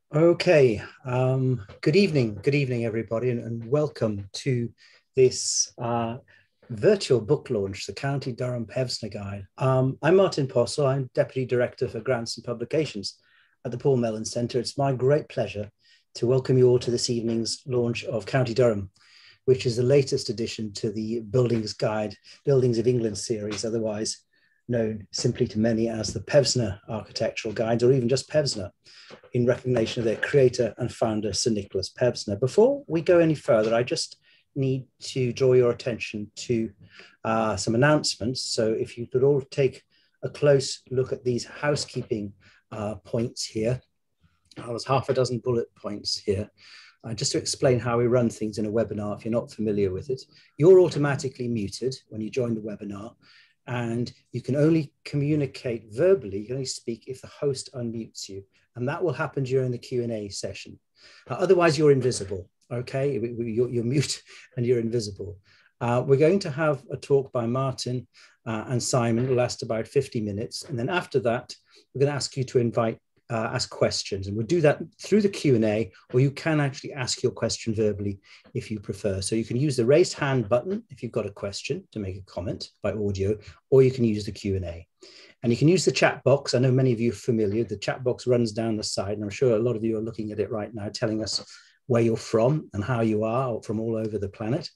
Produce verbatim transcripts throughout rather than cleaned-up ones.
Okay, um, good evening, good evening, everybody, and, and welcome to this uh, virtual book launch, the County Durham Pevsner Guide. Um, I'm Martin Postle, I'm Deputy Director for Grants and Publications at the Paul Mellon Centre. It's my great pleasure to welcome you all to this evening's launch of County Durham, which is the latest addition to the Buildings Guide, Buildings of England series, otherwise known simply to many as the Pevsner Architectural Guides, or even just Pevsner, in recognition of their creator and founder, Sir Nikolaus Pevsner. Before we go any further, I just need to draw your attention to uh, some announcements. So if you could all take a close look at these housekeeping uh, points here. Uh, there's half a dozen bullet points here. Uh, just to explain how we run things in a webinar, if you're not familiar with it. You're automatically muted when you join the webinar, and you can only communicate verbally, you can only speak if the host unmutes you, and that will happen during the Q and A session. Uh, otherwise, you're invisible, okay? You're, you're mute and you're invisible. Uh, we're going to have a talk by Martin uh, and Simon. It will last about fifty minutes, and then after that, we're going to ask you to invite Uh, ask questions, and we'll do that through the Q and A, or you can actually ask your question verbally if you prefer. So you can use the raised hand button if you've got a question to make a comment by audio, or you can use the Q and A. And you can use the chat box. I know many of you are familiar. The chat box runs down the side, and I'm sure a lot of you are looking at it right now, telling us where you're from and how you are from all over the planet.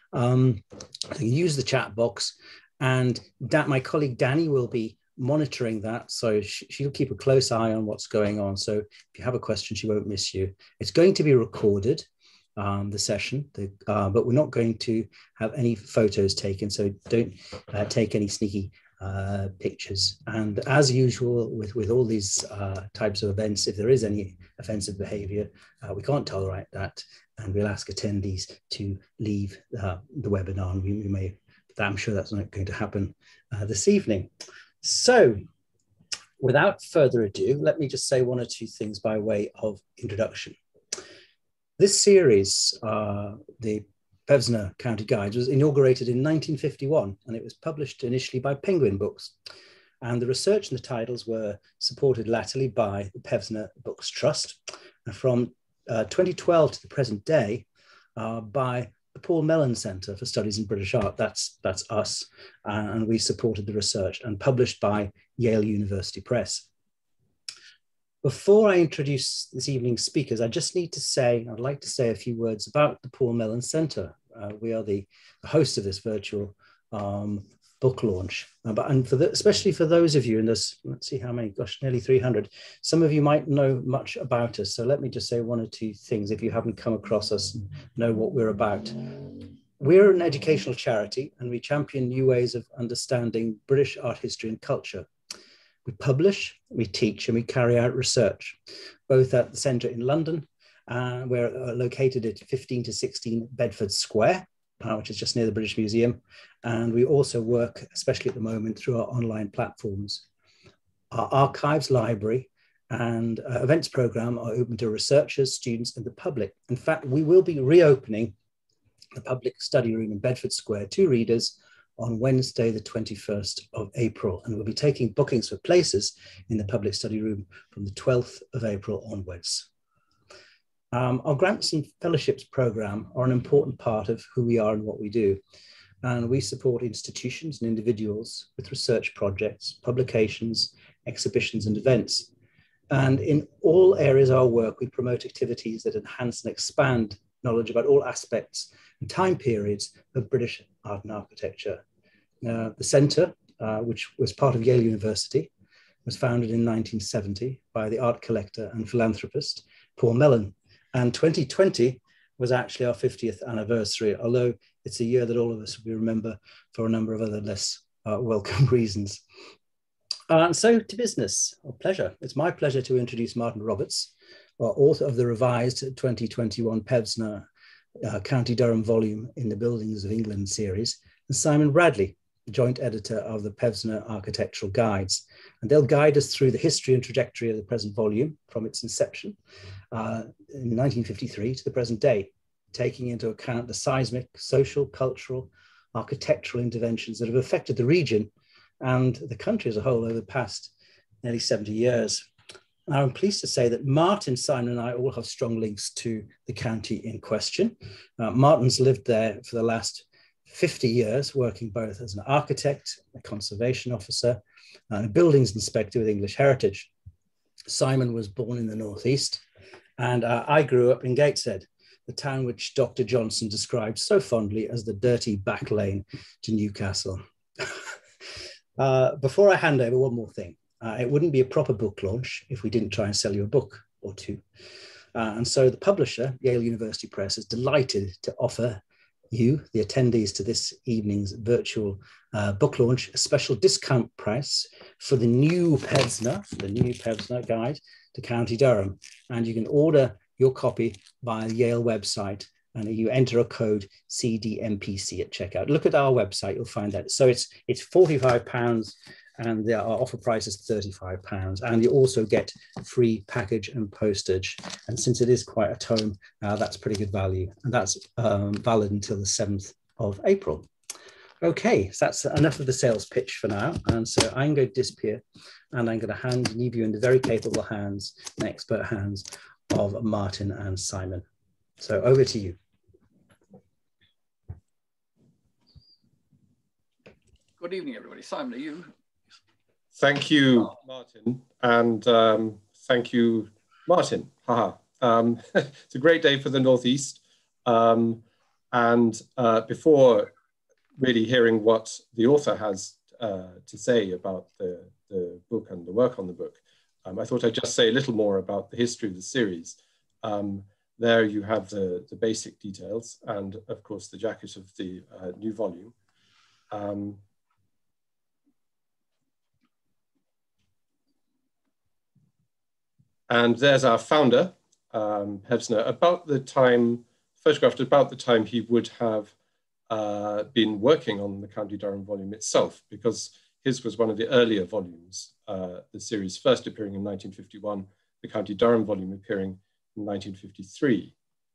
Um, so you use the chat box, and that my colleague Danny will be monitoring that, so she, she'll keep a close eye on what's going on. So if you have a question, she won't miss you. It's going to be recorded, um, the session, the, uh, but we're not going to have any photos taken, so don't uh, take any sneaky uh, pictures. And as usual with, with all these uh, types of events, if there is any offensive behavior, uh, we can't tolerate that, and we'll ask attendees to leave uh, the webinar, and we, we may, but I'm sure that's not going to happen uh, this evening. So, without further ado, let me just say one or two things by way of introduction. This series, uh, the Pevsner County Guides, was inaugurated in nineteen fifty-one, and it was published initially by Penguin Books. And the research and the titles were supported latterly by the Pevsner Books Trust, and from uh, twenty twelve to the present day uh, by the Paul Mellon Centre for Studies in British Art. That's, that's us, uh, and we supported the research, and published by Yale University Press. Before I introduce this evening's speakers, I just need to say, I'd like to say a few words about the Paul Mellon Centre. Uh, we are the, the host of this virtual um, book launch, uh, but and for the, especially for those of you, and there's, let's see how many, gosh, nearly three hundred. Some of you might know much about us, so let me just say one or two things if you haven't come across us and know what we're about. We're an educational charity, and we champion new ways of understanding British art history and culture. We publish, we teach, and we carry out research, both at the centre in London, uh, we're uh, located at fifteen to sixteen Bedford Square, Uh, which is just near the British Museum. And we also work, especially at the moment, through our online platforms. Our archives, library, and uh, events program are open to researchers, students, and the public. In fact, we will be reopening the public study room in Bedford Square to readers on Wednesday, the twenty-first of April. And we'll be taking bookings for places in the public study room from the twelfth of April onwards. Um, our grants and fellowships program are an important part of who we are and what we do. And we support institutions and individuals with research projects, publications, exhibitions, and events. And in all areas of our work, we promote activities that enhance and expand knowledge about all aspects and time periods of British art and architecture. Uh, the Centre, uh, which was part of Yale University, was founded in nineteen seventy by the art collector and philanthropist, Paul Mellon. And twenty twenty was actually our fiftieth anniversary, although it's a year that all of us will remember for a number of other less uh, welcome reasons. Uh, and so to business, a pleasure. It's my pleasure to introduce Martin Roberts, uh, author of the revised twenty twenty-one Pevsner uh, County Durham volume in the Buildings of England series, and Simon Bradley, joint editor of the Pevsner Architectural Guides. And they'll guide us through the history and trajectory of the present volume from its inception uh, in nineteen fifty-three to the present day, taking into account the seismic, social, cultural, architectural interventions that have affected the region and the country as a whole over the past nearly seventy years. Now, I'm pleased to say that Martin, Simon, and I all have strong links to the county in question. Uh, Martin's lived there for the last fifty years, working both as an architect, a conservation officer, and a buildings inspector with English heritage. Simon was born in the Northeast, and uh, I grew up in Gateshead, the town which Doctor Johnson described so fondly as the dirty back lane to Newcastle. uh, before I hand over, one more thing. Uh, it wouldn't be a proper book launch if we didn't try and sell you a book or two. Uh, and so the publisher, Yale University Press, is delighted to offer you, the attendees to this evening's virtual uh, book launch, a special discount price for the new Pevsner, the new Pevsner Guide to County Durham. And you can order your copy via the Yale website, and you enter a code C D M P C at checkout. Look at our website, you'll find that. So it's, it's forty-five pounds, and the offer price is thirty-five pounds. And you also get free package and postage. And since it is quite a tome, uh, that's pretty good value. And that's um, valid until the seventh of April. Okay, so that's enough of the sales pitch for now. And so I'm going to disappear, and I'm going to hand leave you in the very capable hands and expert hands of Martin and Simon. So over to you. Good evening, everybody. Simon, are you? Thank you, Martin, and um, thank you, Martin. Haha. Um, it's a great day for the Northeast. Um, and uh, before really hearing what the author has uh, to say about the, the book and the work on the book, um, I thought I'd just say a little more about the history of the series. Um, there you have the, the basic details and, of course, the jacket of the uh, new volume. Um, And there's our founder, um, Pevsner, about the time, photographed about the time he would have uh, been working on the County Durham volume itself, because his was one of the earlier volumes, uh, the series first appearing in nineteen fifty-one, the County Durham volume appearing in nineteen fifty-three.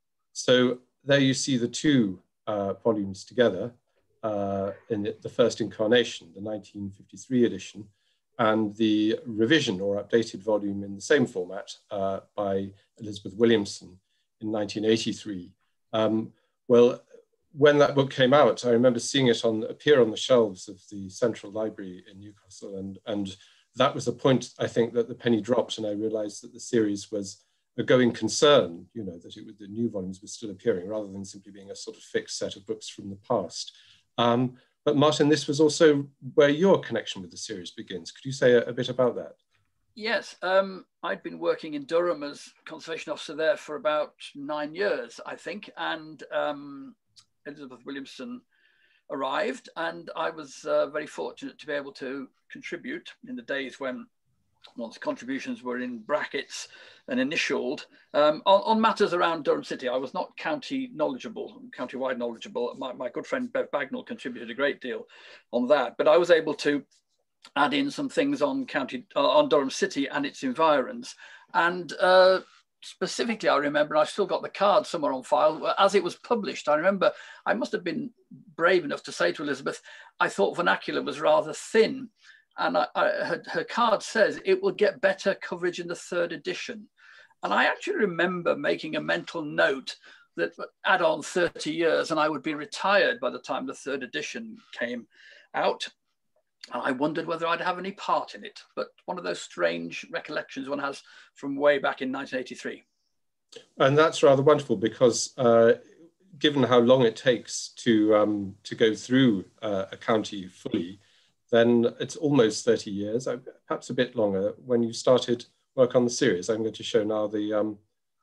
So there you see the two uh, volumes together uh, in the, the first incarnation, the nineteen fifty-three edition, and the revision or updated volume in the same format uh, by Elizabeth Williamson in nineteen eighty-three. Um, well, when that book came out, I remember seeing it on appear on the shelves of the Central Library in Newcastle, and, and that was the point, I think, that the penny dropped, and I realized that the series was a going concern, you know, that it would, the new volumes were still appearing rather than simply being a sort of fixed set of books from the past. Um, But Martin, this was also where your connection with the series begins. Could you say a, a bit about that? Yes, um, I'd been working in Durham as conservation officer there for about nine years, I think. And um, Elizabeth Williamson arrived, and I was uh, very fortunate to be able to contribute in the days when once contributions were in brackets and initialed, um, on, on matters around Durham City. I was not county knowledgeable, county-wide knowledgeable. My, my good friend Bev Bagnall contributed a great deal on that, but I was able to add in some things on county, uh, on Durham City and its environs. And uh, specifically, I remember, I've still got the card somewhere on file, as it was published. I remember I must have been brave enough to say to Elizabeth, I thought vernacular was rather thin. And I, I, her, her card says it will get better coverage in the third edition. And I actually remember making a mental note that add on thirty years and I would be retired by the time the third edition came out. And I wondered whether I'd have any part in it. But one of those strange recollections one has from way back in nineteen eighty-three. And that's rather wonderful, because uh, given how long it takes to, um, to go through uh, a county fully, then it's almost thirty years, perhaps a bit longer, when you started work on the series. I'm going to show now the, um,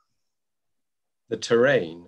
the terrain.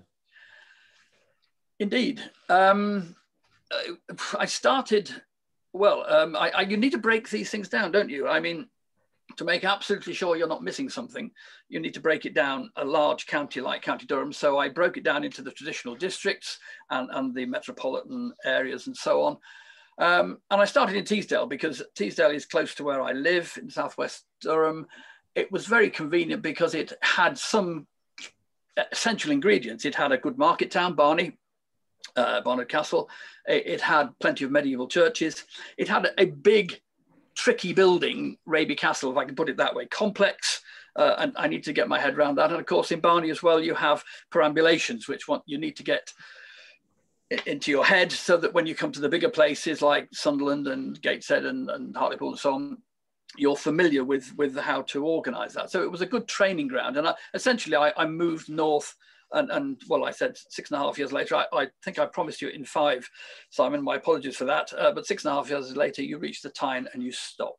Indeed. Um, I started, well, um, I, I, you need to break these things down, don't you? I mean, to make absolutely sure you're not missing something, you need to break it down, a large county like County Durham. So I broke it down into the traditional districts and, and the metropolitan areas and so on. Um, and I started in Teesdale because Teesdale is close to where I live in southwest Durham. It was very convenient because it had some essential ingredients. It had a good market town, Barney, uh, Barnard Castle. It, it had plenty of medieval churches. It had a, a big, tricky building, Raby Castle, if I can put it that way, complex, uh, and I need to get my head around that. And of course, in Barney as well, you have perambulations, which want, you need to get into your head so that when you come to the bigger places like Sunderland and Gateshead and, and Hartlepool and so on, you're familiar with, with how to organize that. So it was a good training ground. And I, essentially, I, I moved north and, and, well, I said six and a half years later, I, I think I promised you in five, Simon, my apologies for that. Uh, but six and a half years later, you reach the Tyne and you stop.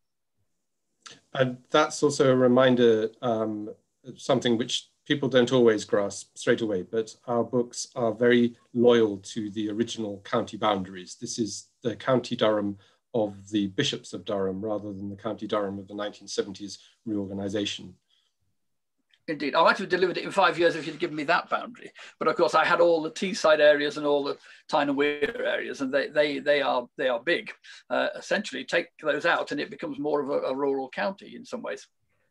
And that's also a reminder, um, something which people don't always grasp straight away, but our books are very loyal to the original county boundaries. This is the County Durham of the bishops of Durham rather than the County Durham of the nineteen seventies reorganization. Indeed, I might have delivered it in five years if you'd given me that boundary. But of course, I had all the Teesside areas and all the Tyne and Weir areas, and they they they are they are big. Uh, essentially, take those out, and it becomes more of a, a rural county in some ways.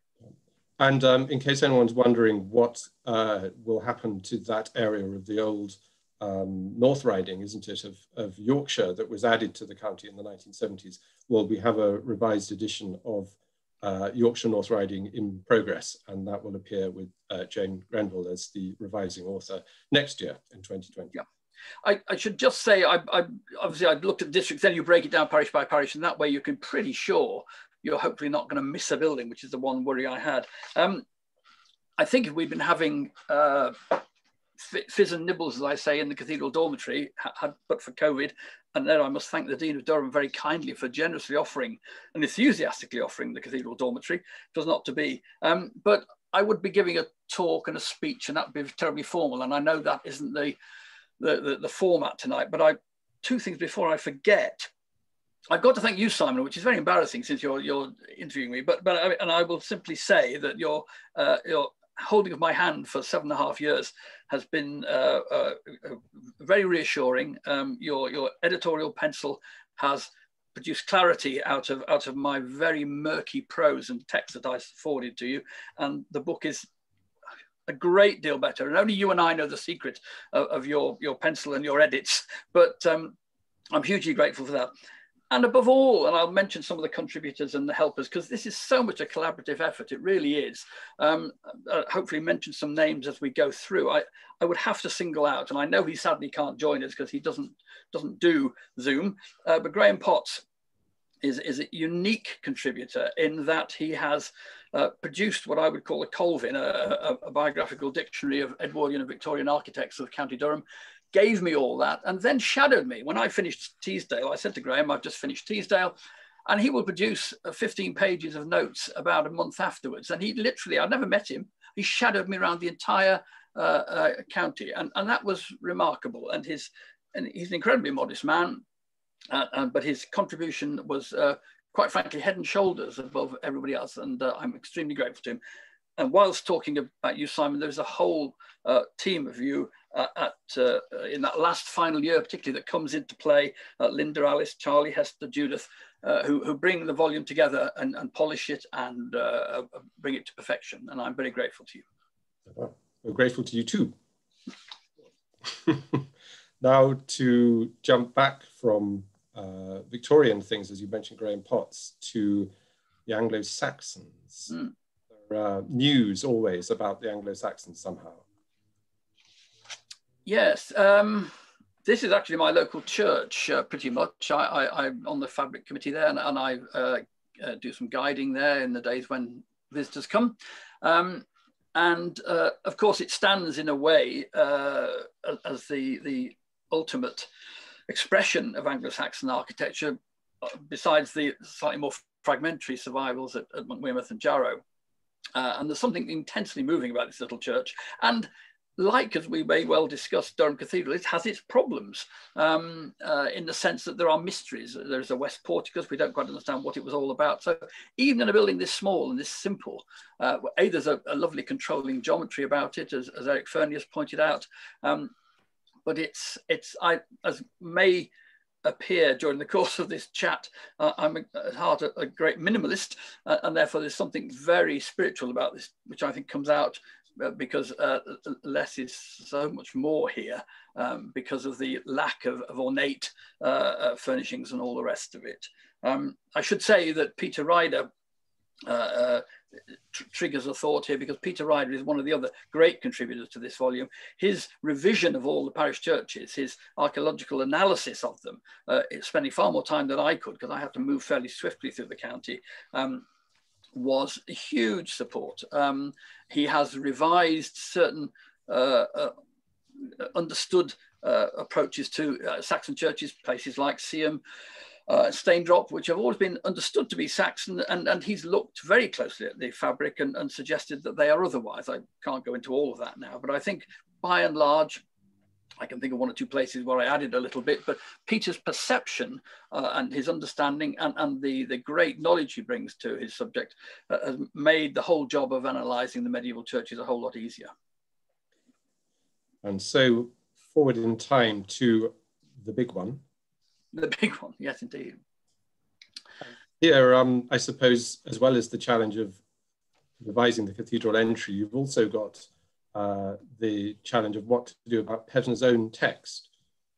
And um, in case anyone's wondering what uh, will happen to that area of the old um, North Riding, isn't it, of, of Yorkshire that was added to the county in the nineteen seventies? Well, we have a revised edition of uh, Yorkshire North Riding in progress, and that will appear with uh, Jane Grenville as the revising author next year in twenty twenty. Yeah. I, I should just say, I, I obviously I've looked at districts, then you break it down parish by parish, and that way you can pretty sure you're hopefully not going to miss a building, which is the one worry I had. Um, I think if we'd been having uh, fizz and nibbles, as I say, in the cathedral dormitory, had, but for COVID, and then I must thank the Dean of Durham very kindly for generously offering and enthusiastically offering the cathedral dormitory. It was not to be. Um, but I would be giving a talk and a speech, and that would be terribly formal. And I know that isn't the, the, the, the format tonight, but I, two things before I forget. I've got to thank you, Simon, which is very embarrassing since you're you're interviewing me. But but I, and I will simply say that your uh, your holding of my hand for seven and a half years has been uh, uh, very reassuring. Um, your your editorial pencil has produced clarity out of out of my very murky prose and text that I forwarded to you, and the book is a great deal better. And only you and I know the secret of, of your your pencil and your edits. But um, I'm hugely grateful for that. And above all, and I'll mention some of the contributors and the helpers, because this is so much a collaborative effort, it really is. Um, uh, hopefully mention some names as we go through. I, I would have to single out, and I know he sadly can't join us because he doesn't, doesn't do Zoom, uh, but Graham Potts is, is a unique contributor in that he has uh, produced what I would call a Colvin, a, a, a biographical dictionary of Edwardian and Victorian architects of County Durham, gave me all that, and then shadowed me. When I finished Teesdale, I said to Graham, I've just finished Teesdale, and he will produce fifteen pages of notes about a month afterwards. And he literally, I'd never met him, he shadowed me around the entire uh, uh, county, and, and that was remarkable. And his, and he's an incredibly modest man, uh, uh, but his contribution was uh, quite frankly head and shoulders above everybody else, and uh, I'm extremely grateful to him. And whilst talking about you, Simon, there's a whole uh, team of you uh, at uh, in that last final year, particularly, that comes into play. Uh, Linda, Alice, Charlie, Hester, Judith, uh, who, who bring the volume together and, and polish it and uh, bring it to perfection. And I'm very grateful to you. Well, we're grateful to you too. Now to jump back from uh, Victorian things, as you mentioned, Graham Potts, to the Anglo-Saxons. Mm. Uh, news always about the Anglo-Saxons somehow. Yes, um, this is actually my local church, uh, pretty much. I, I, I'm on the fabric committee there, and, and I uh, uh, do some guiding there in the days when visitors come. Um, and uh, of course, it stands in a way uh, as the, the ultimate expression of Anglo-Saxon architecture, besides the slightly more fragmentary survivals at, at Monkwearmouth and Jarrow. Uh, and there's something intensely moving about this little church. And like, as we may well discuss, Durham Cathedral, it has its problems um, uh, in the sense that there are mysteries. There's a west porticus, we don't quite understand what it was all about. So even in a building this small and this simple, uh, A, there's a, a lovely controlling geometry about it, as, as Eric Fernie has pointed out. Um, but it's, it's I, as may appear during the course of this chat, uh, I'm at heart a, a great minimalist, uh, and therefore there's something very spiritual about this, which I think comes out uh, because uh, less is so much more here, um, because of the lack of, of ornate uh, uh, furnishings and all the rest of it. Um, I should say that Peter Ryder uh, uh, tr triggers a thought here, because Peter Ryder is one of the other great contributors to this volume. His revision of all the parish churches, his archaeological analysis of them, uh, spending far more time than I could, because I had to move fairly swiftly through the county, um, was a huge support. Um, he has revised certain uh, uh, understood uh, approaches to uh, Saxon churches, places like Seaham, uh, Staindrop, which have always been understood to be Saxon, and, and he's looked very closely at the fabric and, and suggested that they are otherwise. I can't go into all of that now, but I think by and large, I can think of one or two places where I added a little bit, but Peter's perception uh, and his understanding and, and the, the great knowledge he brings to his subject uh, has made the whole job of analysing the medieval churches a whole lot easier. And so forward in time to the big one. The big one, yes, indeed. Here, um, I suppose, as well as the challenge of revising the cathedral entry, you've also got uh, the challenge of what to do about Pevsner's own text.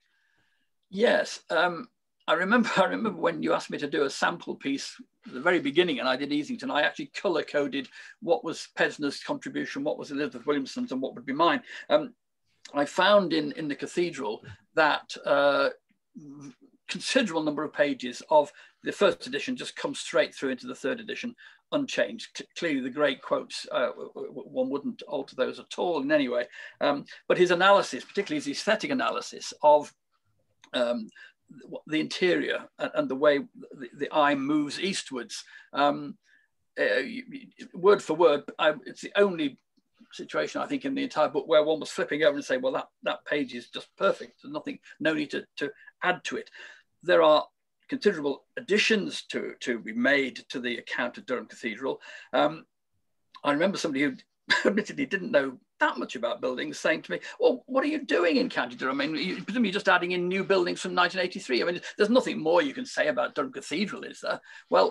Yes, um, I remember. I remember when you asked me to do a sample piece at the very beginning, and I did Easington. I actually colour coded what was Pevsner's contribution, what was Elizabeth Williamson's, and what would be mine. Um, I found in in the cathedral that uh, considerable number of pages of the first edition just come straight through into the third edition unchanged. Clearly the great quotes, uh, one wouldn't alter those at all in any way. Um, but his analysis, particularly his aesthetic analysis of um, the interior and, and the way the, the eye moves eastwards, um, uh, word for word, I, it's the only situation I think in the entire book where one was flipping over and saying, well, that, that page is just perfect. There's nothing, no need to, to add to it. There are considerable additions to, to be made to the account of Durham Cathedral. Um, I remember somebody who admittedly didn't know that much about buildings saying to me, well, what are you doing in County Durham? I mean, you, presumably you're just adding in new buildings from nineteen eighty-three. I mean, there's nothing more you can say about Durham Cathedral, is there? Well,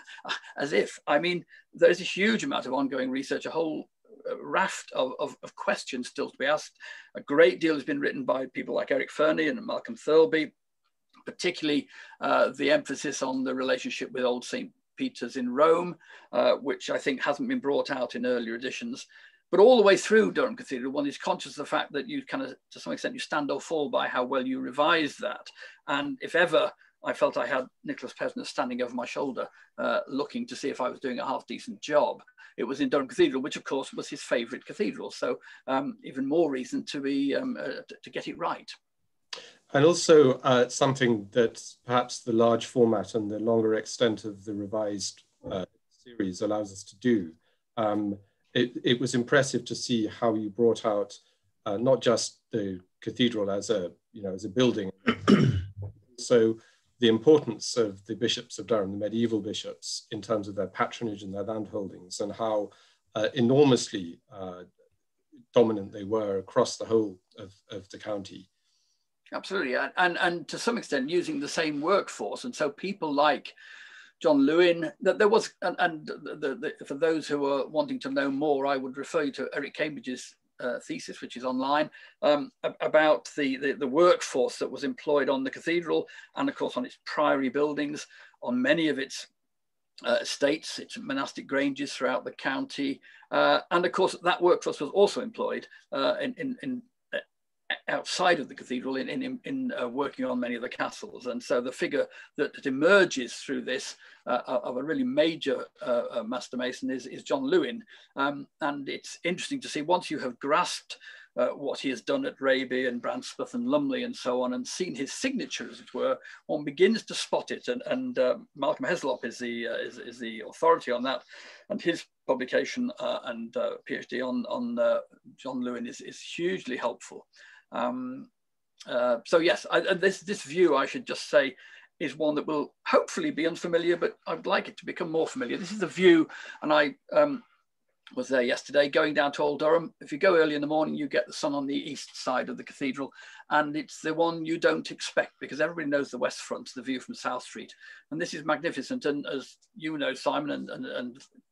as if. I mean, there's a huge amount of ongoing research, a whole raft of, of, of questions still to be asked. A great deal has been written by people like Eric Fernie and Malcolm Thirlby, particularly uh, the emphasis on the relationship with Old Saint Peter's in Rome, uh, which I think hasn't been brought out in earlier editions. But all the way through Durham Cathedral, one is conscious of the fact that you kind of, to some extent, you stand or fall by how well you revise that. And if ever I felt I had Nikolaus Pevsner standing over my shoulder, uh, looking to see if I was doing a half decent job, it was in Durham Cathedral, which of course was his favourite cathedral. So um, even more reason to be um, uh, to, to get it right. And also uh, something that perhaps the large format and the longer extent of the revised uh, series allows us to do. Um, it, it was impressive to see how you brought out uh, not just the cathedral as a, you know, as a building, so the importance of the bishops of Durham, the medieval bishops, in terms of their patronage and their land holdings, and how uh, enormously uh, dominant they were across the whole of, of the county. Absolutely, and, and to some extent using the same workforce. And so people like John Lewin, that there was, and, and the, the, the, for those who are wanting to know more, I would refer you to Eric Cambridge's uh, thesis, which is online, um, about the, the, the workforce that was employed on the cathedral, and of course on its priory buildings, on many of its uh, estates, its monastic granges throughout the county. Uh, and of course that workforce was also employed uh, in, in, in outside of the cathedral in, in, in uh, working on many of the castles. And so the figure that, that emerges through this uh, of a really major uh, uh, master mason is, is John Lewin. Um, and it's interesting to see, once you have grasped uh, what he has done at Raby and Branspeth and Lumley and so on, and seen his signature, as it were, one begins to spot it. And, and uh, Malcolm Heslop is the, uh, is, is the authority on that. And his publication uh, and uh, PhD on, on uh, John Lewin is, is hugely helpful. Um, uh, so yes, I, this, this view, I should just say, is one that will hopefully be unfamiliar, but I'd like it to become more familiar. This is the view, and I um, was there yesterday going down to Old Durham. If you go early in the morning, you get the sun on the east side of the cathedral, and it's the one you don't expect because everybody knows the west front, the view from South Street. And this is magnificent. And as you know, Simon, and, and, and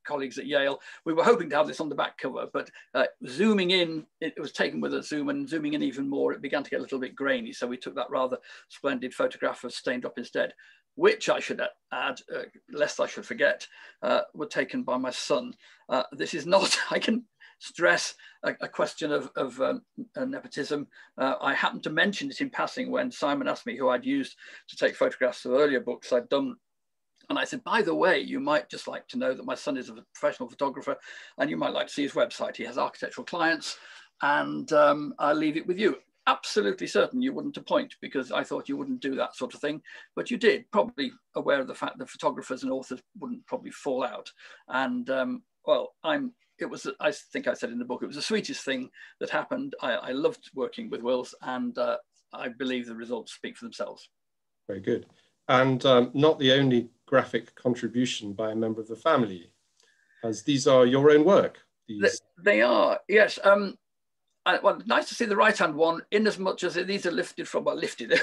colleagues at Yale. We were hoping to have this on the back cover, but uh, zooming in, it was taken with a zoom, and zooming in even more, it began to get a little bit grainy. So we took that rather splendid photograph of Staindrop instead, which I should add, uh, lest I should forget, uh, were taken by my son. Uh, this is not, I can stress, a, a question of, of um, uh, nepotism. Uh, I happened to mention it in passing when Simon asked me who I'd used to take photographs of earlier books I'd done. And I said, by the way, you might just like to know that my son is a professional photographer, and you might like to see his website. He has architectural clients, and um, I'll leave it with you. Absolutely certain you wouldn't appoint, because I thought you wouldn't do that sort of thing, but you did, probably aware of the fact that photographers and authors wouldn't probably fall out. And um, well, I'm, it was, I think I said in the book, it was the sweetest thing that happened. I, I loved working with Wills, and uh, I believe the results speak for themselves. Very good. And um, not the only graphic contribution by a member of the family, as these are your own work. These... They, they are, yes. Um, I, well, nice to see the right-hand one, in as much as these are lifted from, well, lifted.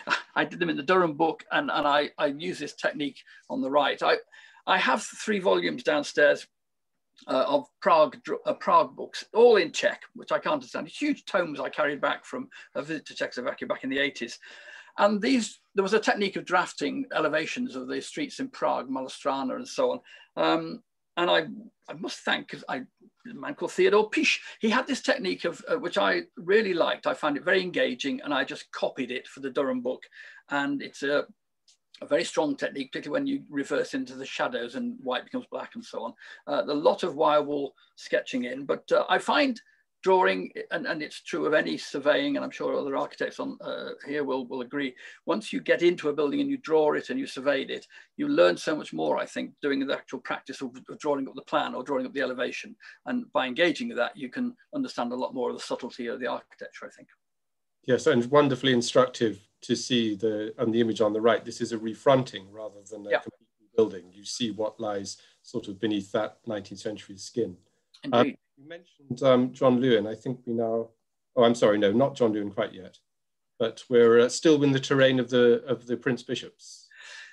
I did them in the Durham book, and, and I, I use this technique on the right. I, I have three volumes downstairs uh, of Prague, uh, Prague books, all in Czech, which I can't understand. It's huge tomes I carried back from a visit to Czechoslovakia back in the eighties. And these, there was a technique of drafting elevations of the streets in Prague, Malostrana and so on. Um, and I, I must thank I, a man called Theodore Pisch. He had this technique of, uh, which I really liked. I found it very engaging, and I just copied it for the Durham book. And it's a, a very strong technique, particularly when you reverse into the shadows and white becomes black and so on. Uh, a lot of wire wool sketching in, but uh, I find drawing, and, and it's true of any surveying, and I'm sure other architects on uh, here will, will agree, once you get into a building and you draw it and you surveyed it, you learn so much more, I think, doing the actual practice of, of drawing up the plan or drawing up the elevation. And by engaging with that, you can understand a lot more of the subtlety of the architecture, I think. Yes, and wonderfully instructive to see the, on the image on the right, this is a refronting rather than a yeah. complete building. You see what lies sort of beneath that nineteenth century skin. Indeed. Um, you mentioned um, John Lewin. I think we now, oh, I'm sorry, no, not John Lewin quite yet, but we're uh, still in the terrain of the, of the Prince Bishops.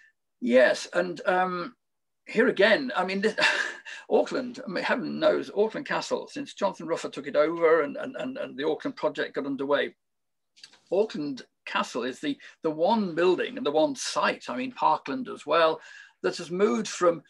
Yes, and um, here again, I mean, this, Auckland, I mean, heaven knows, Auckland Castle, since Jonathan Ruffer took it over and, and, and, and the Auckland project got underway, Auckland Castle is the, the one building and the one site, I mean, Parkland as well, that has moved from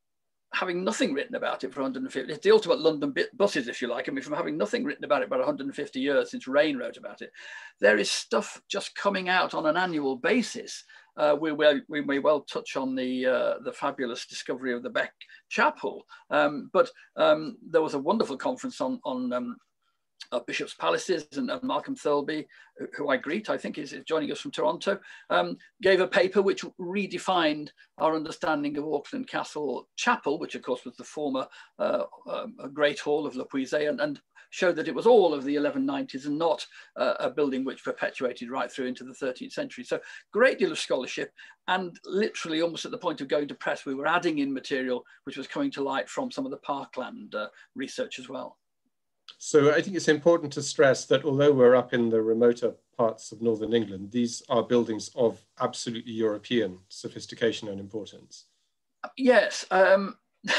having nothing written about it for one hundred fifty, it's the ultimate London buses, if you like. I mean, from having nothing written about it about one hundred fifty years since Rain wrote about it, there is stuff just coming out on an annual basis. Uh, we, we, we may well touch on the, uh, the fabulous discovery of the Beck Chapel, um, but um, there was a wonderful conference on, on um, Uh, Bishop's Palaces, and uh, Malcolm Thirlby, who, who I greet, I think is, is joining us from Toronto, um, gave a paper which redefined our understanding of Auckland Castle Chapel, which of course was the former uh, uh, Great Hall of Le Puisay, and, and showed that it was all of the eleven nineties and not uh, a building which perpetuated right through into the thirteenth century. So great deal of scholarship, and literally almost at the point of going to press, we were adding in material which was coming to light from some of the Parkland uh, research as well. So I think it's important to stress that although we're up in the remoter parts of Northern England, these are buildings of absolutely European sophistication and importance. Yes. Um,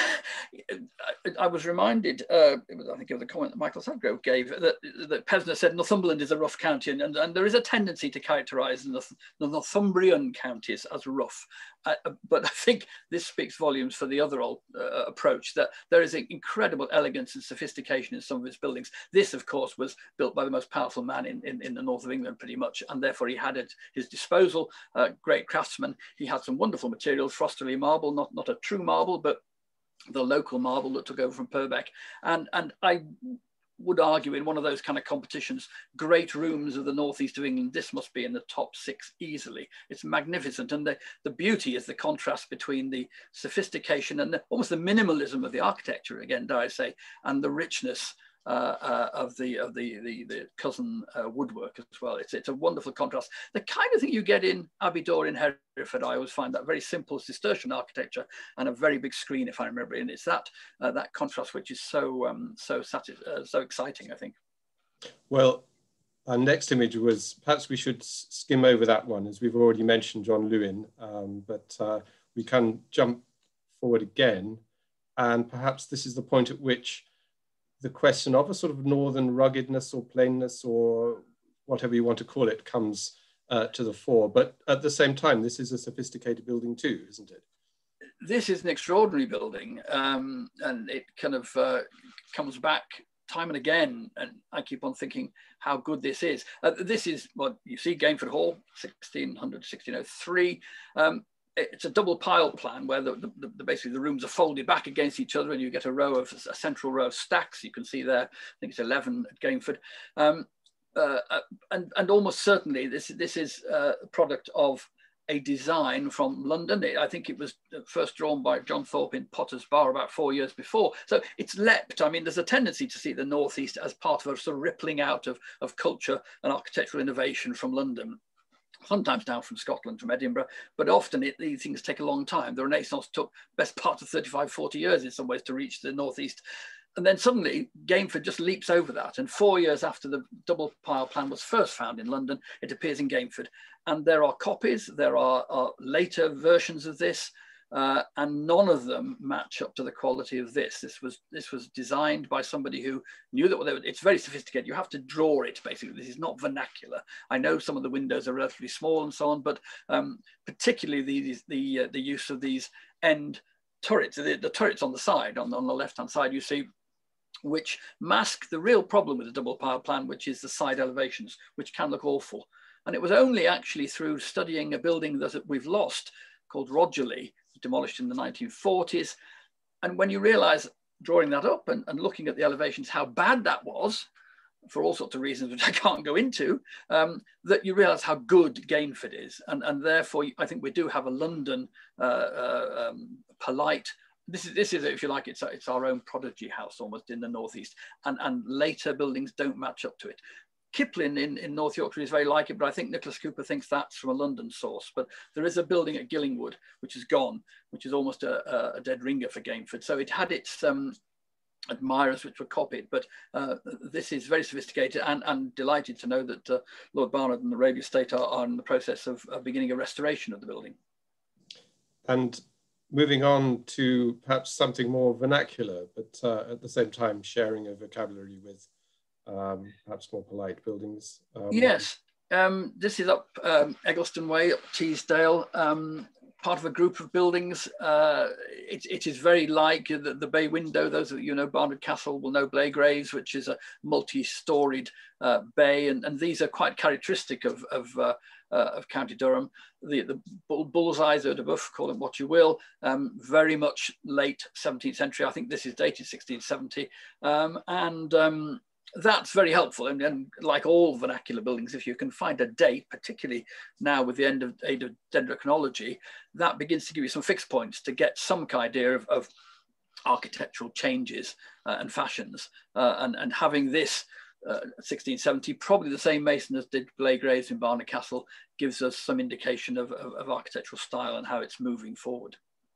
I was reminded, uh, it was, I think, of the comment that Michael Sadgrove gave, that, that Pevsner said Northumberland is a rough county, and, and, and there is a tendency to characterise the, the Northumbrian counties as rough. Uh, but I think this speaks volumes for the other old uh, approach, that there is an incredible elegance and sophistication in some of its buildings. This, of course, was built by the most powerful man in, in, in the north of England, pretty much, and therefore he had at his disposal uh, great craftsmen. He had some wonderful materials, Frosterley marble, not, not a true marble, but the local marble that took over from Purbeck. And, and I would argue in one of those kind of competitions, great rooms of the northeast of England, this must be in the top six easily. It's magnificent. And the, the beauty is the contrast between the sophistication and the, almost the minimalism of the architecture, again, dare I say, and the richness uh, uh, of the of the the, the cousin uh, woodwork as well. It's, it's a wonderful contrast. The kind of thing you get in Abbey Door in Hereford, I always find that very simple Cistercian architecture and a very big screen, if I remember. And it's that uh, that contrast which is so um, so uh, so exciting, I think. Well, our next image was, perhaps we should skim over that one, as we've already mentioned John Lewin, um, but uh, we can jump forward again. And perhaps this is the point at which the question of a sort of northern ruggedness or plainness or whatever you want to call it comes uh, to the fore. But at the same time, this is a sophisticated building too, isn't it? This is an extraordinary building, um, and it kind of uh, comes back time and again, and I keep on thinking how good this is. Uh, this is what you see, Gainford Hall, sixteen hundred, sixteen oh three. Um, it's a double pile plan where the, the, the, basically the rooms are folded back against each other, and you get a row of a central row of stacks. You can see there, I think it's eleven at Gainford. Um, uh, and, and almost certainly this, this is a product of a design from London. I think it was first drawn by John Thorpe in Potter's Bar about four years before. So it's leapt. I mean, there's a tendency to see the Northeast as part of a sort of rippling out of, of culture and architectural innovation from London. Sometimes down from Scotland, from Edinburgh, but often it, these things take a long time. The Renaissance took best part of thirty-five, forty years in some ways to reach the Northeast. And then suddenly Gainford just leaps over that. And four years after the double pile plan was first found in London, it appears in Gainford. And there are copies, there are, are later versions of this, uh, and none of them match up to the quality of this. This was, this was designed by somebody who knew that well, they were, it's very sophisticated. You have to draw it, basically. This is not vernacular. I know some of the windows are relatively small and so on, but um, particularly the, the, uh, the use of these end turrets, the, the turrets on the side, on, on the left-hand side, you see, which mask the real problem with the double pile plan, which is the side elevations, which can look awful. And it was only actually through studying a building that we've lost called Rogerley, demolished in the nineteen forties. And when you realize, drawing that up and, and looking at the elevations, how bad that was, for all sorts of reasons which I can't go into, um, that you realize how good Gainford is. And, and therefore, I think we do have a London uh, uh, um, polite. This is, this is, if you like, it's, it's our own prodigy house almost in the Northeast, and, and later buildings don't match up to it. Kipling in, in North Yorkshire is very like it, but I think Nicholas Cooper thinks that's from a London source. But there is a building at Gillingwood, which is gone, which is almost a, a dead ringer for Gainford. So it had its um, admirers which were copied, but uh, this is very sophisticated, and, and delighted to know that uh, Lord Barnard and the Raby Estate are, are in the process of, of beginning a restoration of the building. And moving on to perhaps something more vernacular, but uh, at the same time sharing a vocabulary with um, perhaps more polite buildings. Um, yes, um, this is up um, Eggleston Way, up Teesdale, um, part of a group of buildings. Uh, it, it is very like the, the bay window. Those of you know Barnard Castle will know Blaegraves, which is a multi-storied uh, bay, and, and these are quite characteristic of, of uh, Uh, of County Durham. The, the bull, bullseyes or de boeuf, call it what you will, um, very much late seventeenth century. I think this is dated sixteen seventy. Um, and um, that's very helpful. And, and like all vernacular buildings, if you can find a date, particularly now with the end of age of dendrochronology, that begins to give you some fixed points to get some idea of, of architectural changes uh, and fashions. Uh, and, and having this Uh, sixteen seventy, probably the same mason as did Blaegraves in Barnard Castle, gives us some indication of, of, of architectural style and how it's moving forward.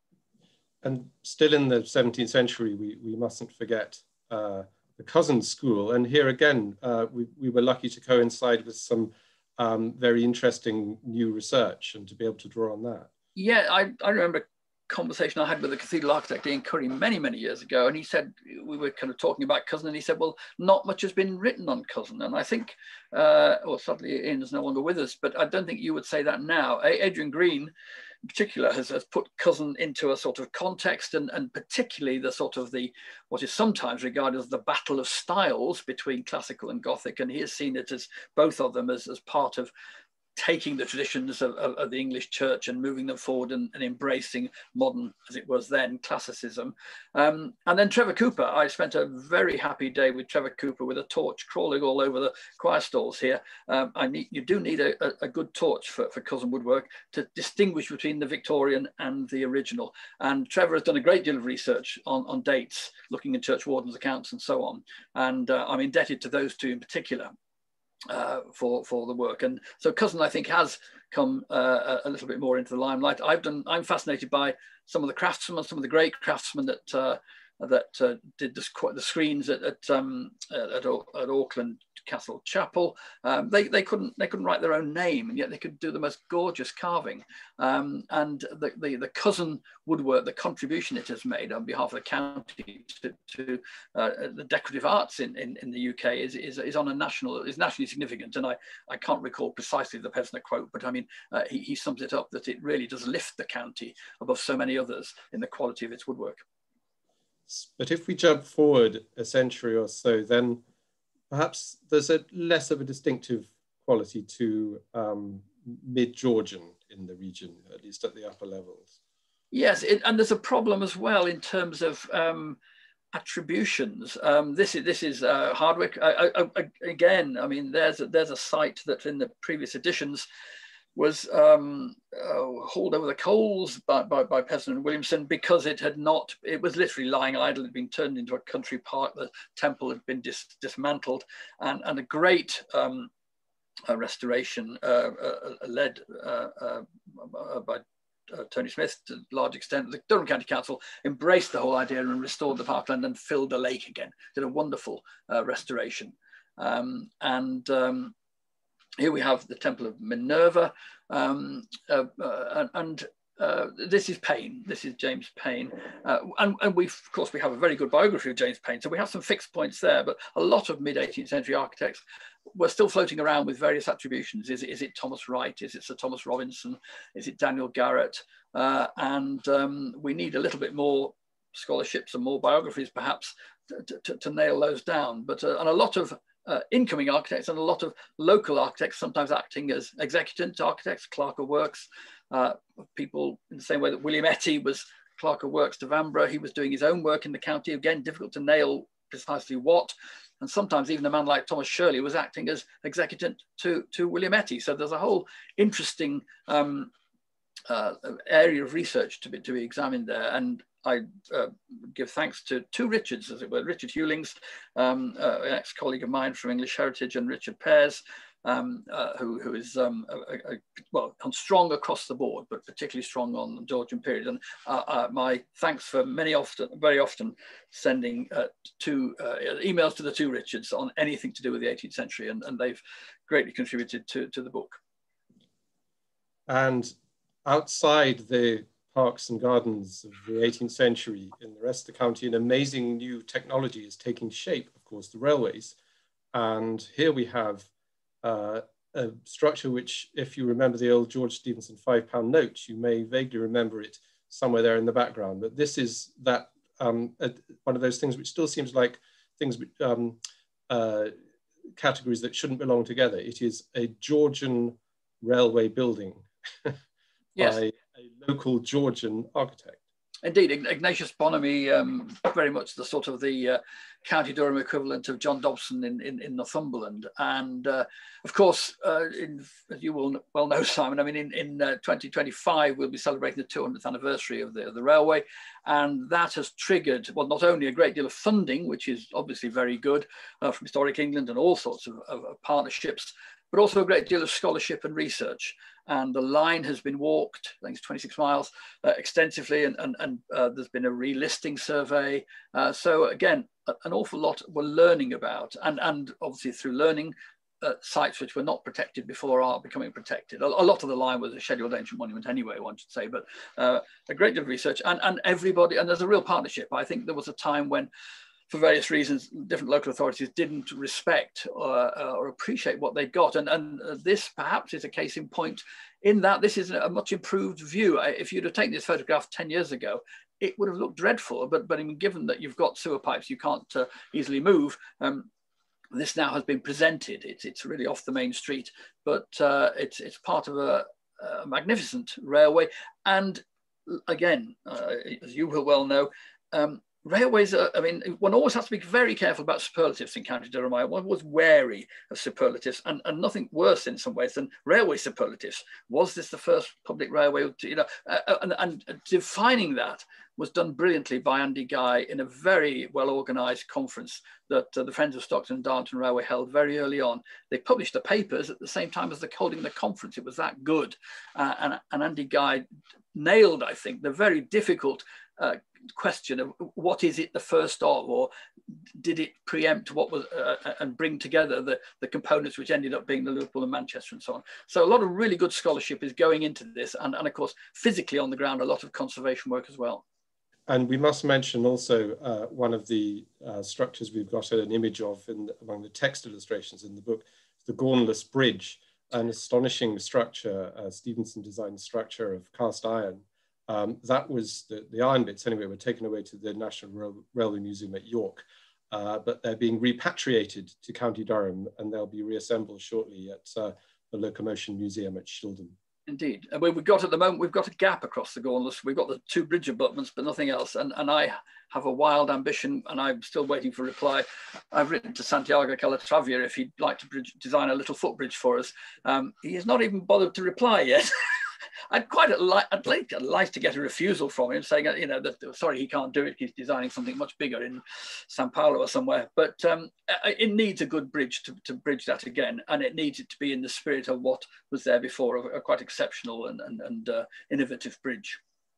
And still in the seventeenth century, we, we mustn't forget uh, the Cousins School. And here again, uh, we, we were lucky to coincide with some um, very interesting new research and to be able to draw on that. Yeah, I, I remember conversation I had with the cathedral architect Ian Curry many, many years ago, and he said, we were kind of talking about Cousin, and he said, well, not much has been written on Cousin. And I think, uh, well, sadly Ian is no longer with us, but I don't think you would say that now. Adrian Green in particular has, has put Cousin into a sort of context, and, and particularly the sort of the, what is sometimes regarded as the battle of styles between classical and Gothic, and he has seen it as both of them as, as part of taking the traditions of, of, of the English church and moving them forward, and, and embracing modern, as it was then, classicism. Um, and then Trevor Cooper, I spent a very happy day with Trevor Cooper with a torch crawling all over the choir stalls here. Um, I need, you do need a, a, a good torch for, for Cousin woodwork to distinguish between the Victorian and the original. And Trevor has done a great deal of research on, on dates, looking at church wardens' accounts and so on. And uh, I'm indebted to those two in particular. Uh, for for the work. And so Cousin, I think, has come uh, a little bit more into the limelight. I've done. I'm fascinated by some of the craftsmen, some of the great craftsmen that uh, that uh, did this, the screens at at, um, at at Auckland castle chapel. Um, they, they, couldn't, they couldn't write their own name, and yet they could do the most gorgeous carving. Um, and the, the, the cousin woodwork, the contribution it has made on behalf of the county to, to uh, the decorative arts in, in, in the U K is, is, is on a national, is nationally significant. And I, I can't recall precisely the Pevsner quote, but I mean, uh, he, he sums it up that it really does lift the county above so many others in the quality of its woodwork. But if we jump forward a century or so, then perhaps there's a less of a distinctive quality to um, mid-Georgian in the region, at least at the upper levels. Yes, it, and there's a problem as well in terms of um, attributions. Um, this is this is uh, Hardwick. I, I, I, again, I mean, there's a, there's a site that in the previous editions was um, uh, hauled over the coals by, by, by Pevsner and Williamson because it had not, it was literally lying idle, it had been turned into a country park, the temple had been dis, dismantled, and, and a great um, uh, restoration uh, uh, led uh, uh, by uh, Tony Smith to a large extent. The Durham County Council embraced the whole idea and restored the parkland and filled the lake again, did a wonderful uh, restoration. Um, and um, here we have the Temple of Minerva, um, uh, uh, and uh, this is Payne. This is James Payne, uh, and, and we, of course, we have a very good biography of James Payne, so we have some fixed points there. But a lot of mid eighteenth century architects were still floating around with various attributions. Is it, is it Thomas Wright? Is it Sir Thomas Robinson? Is it Daniel Garrett? Uh, and um, we need a little bit more scholarships and more biographies, perhaps, to, to, to nail those down. But uh, and a lot of Uh, incoming architects and a lot of local architects, sometimes acting as executant architects, clerk of works, uh, people in the same way that William Etty was clerk of works to Vanbrugh. He was doing his own work in the county, again, difficult to nail precisely what. And sometimes even a man like Thomas Shirley was acting as executant to, to William Etty. So there's a whole interesting um, uh, area of research to be, to be examined there. And I uh, give thanks to two Richards, as it were, Richard Hewlings, um, uh, an ex-colleague of mine from English Heritage, and Richard Pears, um, uh, who, who is, um, a, a, well, strong across the board, but particularly strong on the Georgian period. And uh, uh, my thanks for many often, very often sending uh, two uh, emails to the two Richards on anything to do with the eighteenth century, and, and they've greatly contributed to, to the book. And outside the parks and gardens of the eighteenth century in the rest of the county, an amazing new technology is taking shape, of course, the railways. And here we have uh, a structure which, if you remember the old George Stephenson five pound note, you may vaguely remember it somewhere there in the background. But this is that um, a, one of those things which still seems like things, um, uh, categories that shouldn't belong together. It is a Georgian railway building. Yes. By a local Georgian architect. Indeed, Ignatius Bonomi, um, very much the sort of the uh, County Durham equivalent of John Dobson in, in, in Northumberland. And uh, of course, uh, in, as you will well know, Simon, I mean, in, in uh, twenty twenty-five, we'll be celebrating the two hundredth anniversary of the, of the railway. And that has triggered, well, not only a great deal of funding, which is obviously very good uh, from Historic England and all sorts of, of, of partnerships, but also a great deal of scholarship and research. And the line has been walked, I think it's twenty-six miles, uh, extensively, and, and, and uh, there's been a relisting survey. Uh, so again, a, an awful lot we're learning about, and, and obviously through learning, uh, sites which were not protected before are becoming protected. A, a lot of the line was a scheduled ancient monument anyway, one should say, but uh, a great deal of research, and, and everybody, and there's a real partnership. I think there was a time when, for various reasons, different local authorities didn't respect or, uh, or appreciate what they got. And, and this perhaps is a case in point in that this is a much improved view. If you'd have taken this photograph ten years ago, it would have looked dreadful. But, but I mean, given that you've got sewer pipes you can't uh, easily move, um, this now has been presented. It's, it's really off the main street, but uh, it's, it's part of a, a magnificent railway. And again, uh, as you will well know, um, railways are, I mean, one always has to be very careful about superlatives in County Durham. One was wary of superlatives, and, and nothing worse in some ways than railway superlatives. Was this the first public railway? To, you know, uh, and, and defining that was done brilliantly by Andy Guy in a very well-organised conference that uh, the Friends of Stockton and Darlington Railway held very early on. They published the papers at the same time as they're holding the conference. It was that good. Uh, and, and Andy Guy nailed, I think, the very difficult uh, question of what is it the first of, or did it preempt what was uh, and bring together the, the components which ended up being the Liverpool and Manchester and so on. So a lot of really good scholarship is going into this, and, and of course physically on the ground a lot of conservation work as well. And we must mention also uh, one of the uh, structures we've got an image of in the, among the text illustrations in the book, the Gornless Bridge, an astonishing structure, uh, Stevenson designed structure of cast iron. Um, that was, the, the iron bits anyway, were taken away to the National Rail Railway Museum at York, uh, but they're being repatriated to County Durham, and they'll be reassembled shortly at uh, the Locomotion Museum at Shildon. Indeed. And we've got at the moment, we've got a gap across the Gornless. We've got the two bridge abutments, but nothing else. And, and I have a wild ambition, and I'm still waiting for a reply. I've written to Santiago Calatrava if he'd like to bridge, design a little footbridge for us. Um, he has not even bothered to reply yet. I'd quite like, I'd like, I'd like to get a refusal from him saying, you know, that sorry, he can't do it. He's designing something much bigger in Sao Paulo or somewhere. But um, it needs a good bridge to, to bridge that again. And it needs it to be in the spirit of what was there before, a, a quite exceptional and, and, and uh, innovative bridge.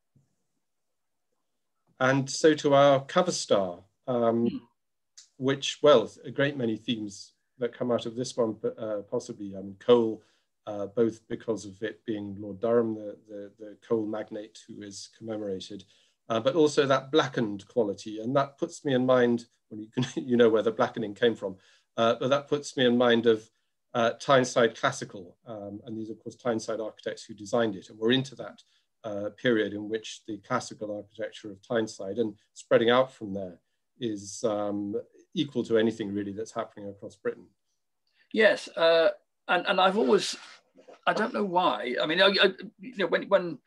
And so to our cover star, um, hmm. which, well, a great many themes that come out of this one, uh, possibly, I mean, coal, Uh, both because of it being Lord Durham, the, the, the coal magnate who is commemorated, uh, but also that blackened quality. And that puts me in mind, well, you, can, you know where the blackening came from, uh, but that puts me in mind of uh, Tyneside Classical. Um, and these, of course, Tyneside architects who designed it. And we're into that uh, period in which the classical architecture of Tyneside and spreading out from there is um, equal to anything really that's happening across Britain. Yes. Uh... And, and I've always, I don't know why. I mean, I, I, you know, when when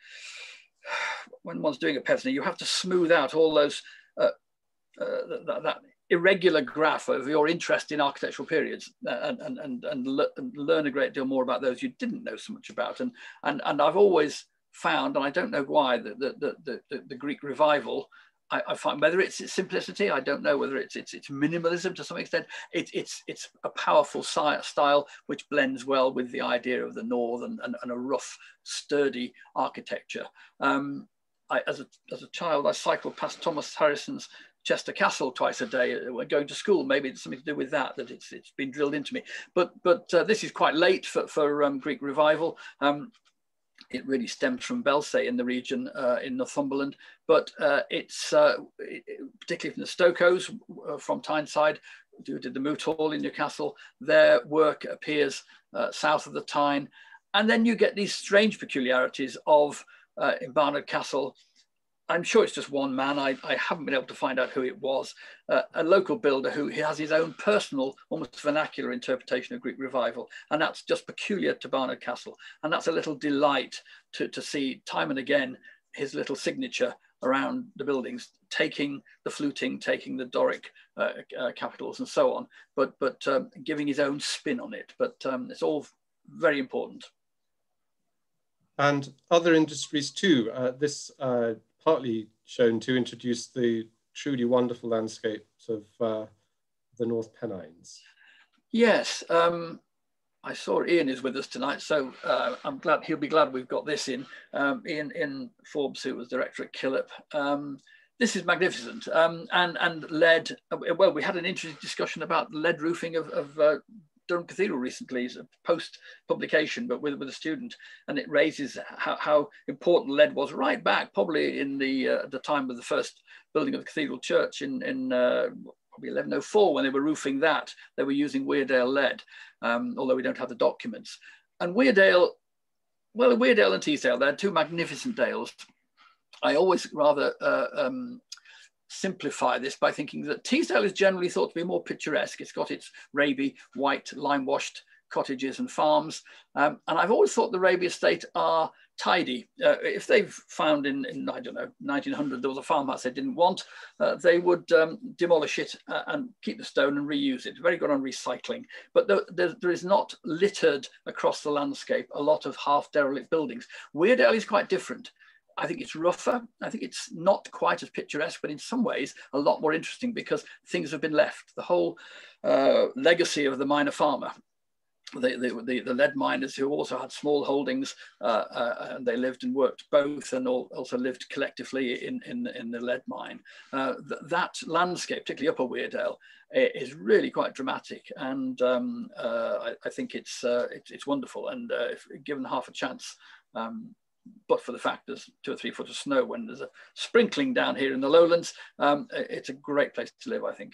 when one's doing a Pevsner, you have to smooth out all those uh, uh, that, that irregular graph of your interest in architectural periods, and and and and, le and learn a great deal more about those you didn't know so much about. And and and I've always found, and I don't know why, that the the the, the Greek revival. I, I find whether it's its simplicity, I don't know whether it's it's, it's minimalism to some extent. It, it's it's a powerful style which blends well with the idea of the north and, and, and a rough, sturdy architecture. Um, I, as a as a child, I cycled past Thomas Harrison's Chester Castle twice a day when going to school. Maybe it's something to do with that, that it's it's been drilled into me. But but uh, this is quite late for for um, Greek revival. Um, It really stems from Belsay in the region uh, in Northumberland, but uh, it's uh, it, particularly from the Stokos uh, from Tyneside, who did the Moot Hall in Newcastle. Their work appears uh, south of the Tyne, and then you get these strange peculiarities of uh, in Barnard Castle. I'm sure it's just one man. I, I haven't been able to find out who it was. Uh, a local builder who he has his own personal, almost vernacular interpretation of Greek revival. And that's just peculiar to Barnard Castle. And that's a little delight to, to see time and again his little signature around the buildings, taking the fluting, taking the Doric uh, uh, capitals and so on, but, but um, giving his own spin on it. But um, it's all very important. And other industries too. Uh, this uh, partly shown to introduce the truly wonderful landscapes of uh, the North Pennines. Yes, um, I saw Ian is with us tonight, so uh, I'm glad he'll be glad we've got this in. Um, Ian, Ian Forbes, who was director at Killip. Um, this is magnificent, um, and and lead. Well, we had an interesting discussion about lead roofing of, of uh, Durham Cathedral recently, as a post publication, but with, with a student, and it raises how, how important lead was right back, probably in the uh, the time of the first building of the Cathedral Church in in uh, probably eleven oh four, when they were roofing that, they were using Weardale lead, um, although we don't have the documents. And Weardale, well, Weardale and Teesdale, they're two magnificent dales. I always rather uh, um, simplify this by thinking that Teesdale is generally thought to be more picturesque. It's got its Raby, white, lime-washed cottages and farms. Um, and I've always thought the Raby estate are tidy. Uh, if they've found in, in, I don't know, nineteen hundred, there was a farmhouse they didn't want, uh, they would um, demolish it uh, and keep the stone and reuse it. Very good on recycling. But the, the, there is not littered across the landscape a lot of half derelict buildings. Weardale is quite different. I think it's rougher. I think it's not quite as picturesque, but in some ways a lot more interesting because things have been left. The whole uh, legacy of the minor farmer the, the, the, the lead miners who also had small holdings, uh, uh, and they lived and worked both, and all, also lived collectively in, in, in the lead mine. Uh, th that landscape, particularly Upper Weardale, is really quite dramatic, and um, uh, I, I think it's, uh, it's, it's wonderful, and uh, if given half a chance, um, but for the fact there's two or three foot of snow when there's a sprinkling down here in the lowlands, um, it's a great place to live, I think.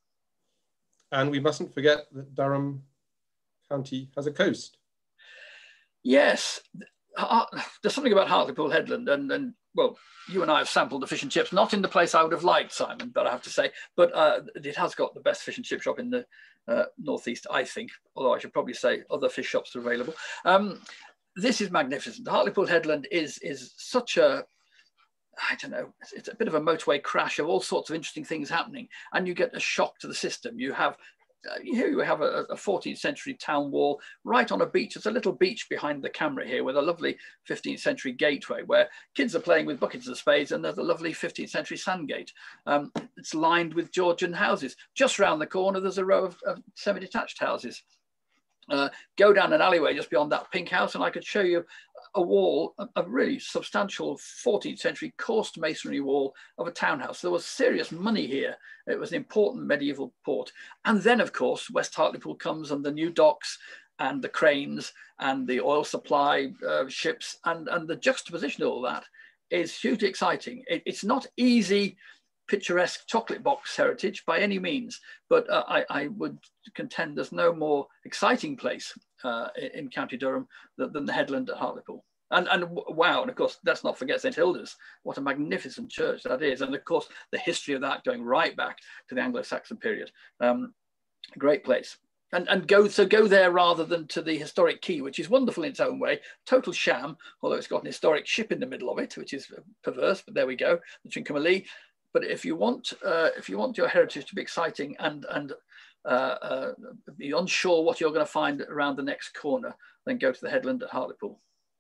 And we mustn't forget that Durham County has a coast. Yes, there's something about Hartlepool Headland, and, and well, you and I have sampled the fish and chips, not in the place I would have liked, Simon, but I have to say, but uh, it has got the best fish and chip shop in the uh, northeast, I think, although I should probably say other fish shops are available. Um, this is magnificent. Hartlepool Headland is, is such a, I don't know, it's a bit of a motorway crash of all sorts of interesting things happening, and you get a shock to the system. You have Uh, here you have a, a fourteenth century town wall right on a beach. There's a little beach behind the camera here with a lovely fifteenth century gateway where kids are playing with buckets and spades, and there's a lovely fifteenth century sandgate. Um, it's lined with Georgian houses. Just round the corner, there's a row of, of semi-detached houses. Uh, go down an alleyway just beyond that pink house, and I could show you a wall, a, a really substantial fourteenth century coursed masonry wall of a townhouse. There was serious money here. It was an important medieval port. And then, of course, West Hartlepool comes, and the new docks and the cranes and the oil supply uh, ships, and, and the juxtaposition of all that is hugely exciting. It, it's not easy, picturesque chocolate box heritage by any means, but uh, I, I would contend there's no more exciting place uh, in County Durham than, than the headland at Hartlepool. And, and wow, and of course, let's not forget Saint Hilda's. What a magnificent church that is. And of course, the history of that going right back to the Anglo-Saxon period. Um, great place. And, and go, so go there rather than to the historic quay, which is wonderful in its own way, total sham, although it's got an historic ship in the middle of it, which is perverse, but there we go, the Trincomalee. But if you want, uh, if you want your heritage to be exciting and, and uh, uh, be unsure what you're going to find around the next corner, then go to the headland at Hartlepool.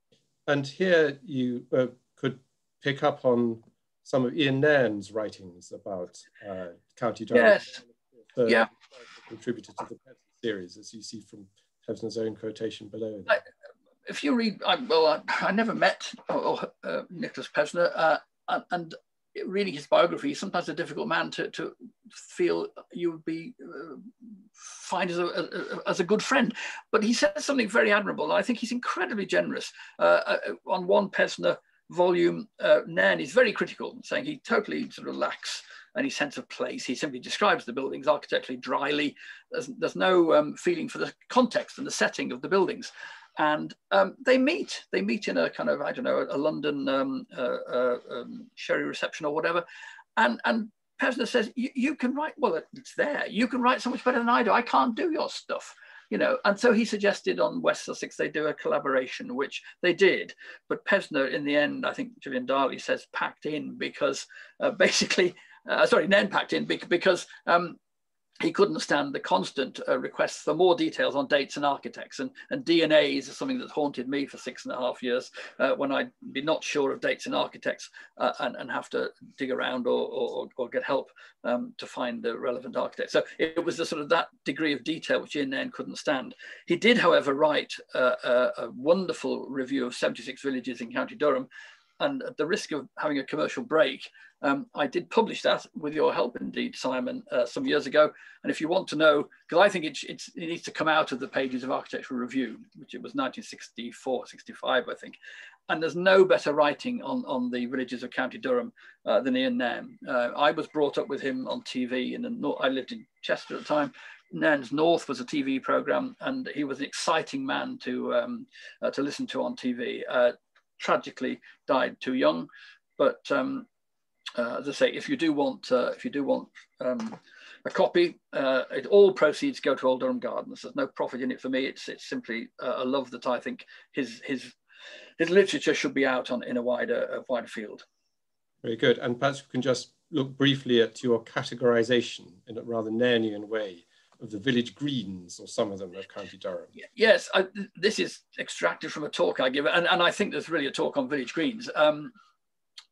And here you uh, could pick up on some of Ian Nairn's writings about uh, County Durham. Yes, the, yeah. Contributed to the Pevsner series, as you see from Pevsner's own quotation below. I, if you read, I, well, I, I never met oh, uh, Nikolaus Pevsner, uh, and, and reading his biography, he's sometimes a difficult man to, to feel you would be uh, find as a, a, as a good friend. But he says something very admirable. I think he's incredibly generous. Uh, uh, on one Pevsner volume, uh, Nairn is very critical, saying he totally sort of lacks any sense of place. He simply describes the buildings architecturally dryly. There's, there's no um, feeling for the context and the setting of the buildings. And um, they meet, they meet in a kind of, I don't know, a London um, uh, uh, um, sherry reception or whatever. And, and Pevsner says, you can write, well, it's there. You can write so much better than I do. I can't do your stuff, you know. And so he suggested on West Sussex, they do a collaboration, which they did. But Pevsner, in the end, I think Julian Darley says, packed in because uh, basically, uh, sorry, Nairn packed in because um, he couldn't stand the constant uh, requests for more details on dates and architects, and, and D N As is something that haunted me for six and a half years uh, when I'd be not sure of dates and architects uh, and, and have to dig around or, or, or get help um, to find the relevant architect. So it was the sort of that degree of detail which Ian Nairn couldn't stand. He did, however, write uh, a, a wonderful review of seventy-six villages in County Durham. And at the risk of having a commercial break, um, I did publish that with your help, indeed, Simon, uh, some years ago. And if you want to know, because I think it, it's, it needs to come out of the pages of Architectural Review, which it was nineteen sixty-four, sixty-five, I think. And there's no better writing on, on the villages of County Durham uh, than Ian Nairn. Uh, I was brought up with him on T V. In the north. I lived in Chester at the time. Nairn's North was a T V program, and he was an exciting man to, um, uh, to listen to on T V. Uh, tragically died too young, but um, uh, as I say, if you do want, uh, if you do want um, a copy, uh, it, all proceeds go to Old Durham Gardens. There's no profit in it for me. It's it's simply uh, a love that I think his his his literature should be out on in a wider a wider field. Very good, and perhaps we can just look briefly at your categorization in a rather Nairnian way of the village greens, or some of them, of County Durham. Yes, I, this is extracted from a talk I give, and, and I think there's really a talk on village greens. Um,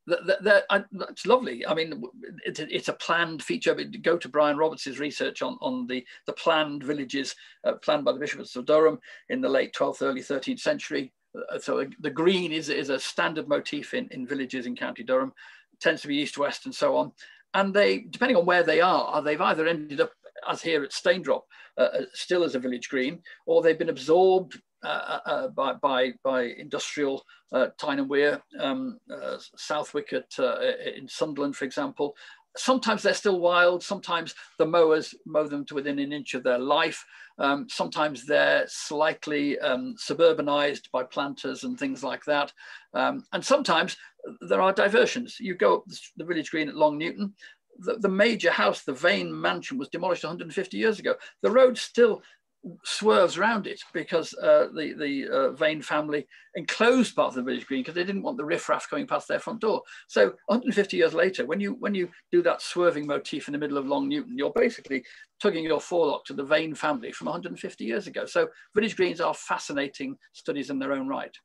That, that, that, that's lovely. I mean, it's a, it's a planned feature. Go to Brian Roberts' research on, on the, the planned villages uh, planned by the bishops of Durham in the late twelfth, early thirteenth century. Uh, so the green is, is a standard motif in, in villages in County Durham. It tends to be east-west and so on. And they, depending on where they are, they've either ended up, as here at Staindrop, uh, still as a village green, or they've been absorbed Uh, uh, by, by, by industrial uh, Tyne and Wear, um, uh, Southwick at, uh, in Sunderland, for example. Sometimes they're still wild. Sometimes the mowers mow them to within an inch of their life. Um, sometimes they're slightly um, suburbanized by planters and things like that. Um, and sometimes there are diversions. You go up the village green at Long Newton, the, the major house, the Vane mansion, was demolished one hundred fifty years ago. The road still swerves around it because uh, the, the uh, Vane family enclosed part of the village green because they didn't want the riffraff going past their front door. So one hundred fifty years later, when you when you do that swerving motif in the middle of Long Newton, you're basically tugging your forelock to the Vane family from one hundred fifty years ago. So village greens are fascinating studies in their own right.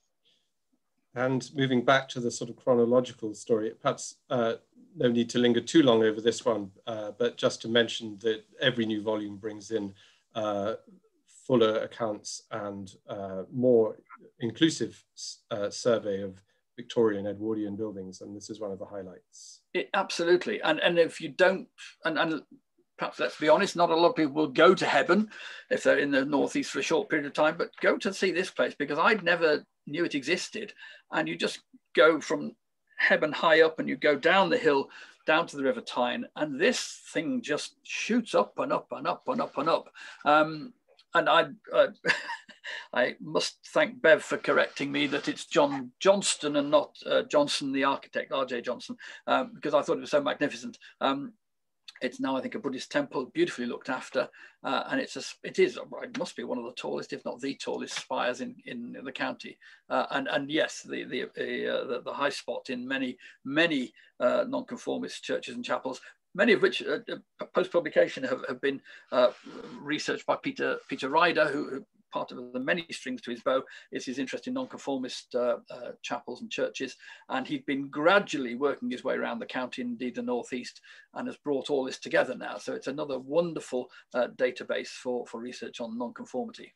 And moving back to the sort of chronological story, perhaps uh, no need to linger too long over this one, uh, but just to mention that every new volume brings in Uh, fuller accounts and uh, more inclusive uh, survey of Victorian Edwardian buildings, and this is one of the highlights. It, absolutely, and and if you don't, and, and perhaps let's be honest, not a lot of people will go to Hebburn if they're in the northeast for a short period of time, but go to see this place because I'd never knew it existed, and you just go from Hebburn high up and you go down the hill down to the River Tyne, and this thing just shoots up and up and up and up and up. Um, and I, uh, I must thank Bev for correcting me that it's John Johnston and not uh, Johnson, the architect, R J Johnson, um, because I thought it was so magnificent. Um, It's now, I think, a Buddhist temple, beautifully looked after, uh, and it's a, it is, it must be one of the tallest, if not the tallest, spires in in the county. Uh, and and yes, the the, uh, the the high spot in many many uh, nonconformist churches and chapels, many of which uh, post publication have have been uh, researched by Peter Peter Ryder, who. who part of the many strings to his bow is his interest in nonconformist uh, uh, chapels and churches. And he'd been gradually working his way around the county, indeed the northeast, and has brought all this together now. So it's another wonderful uh, database for, for research on nonconformity.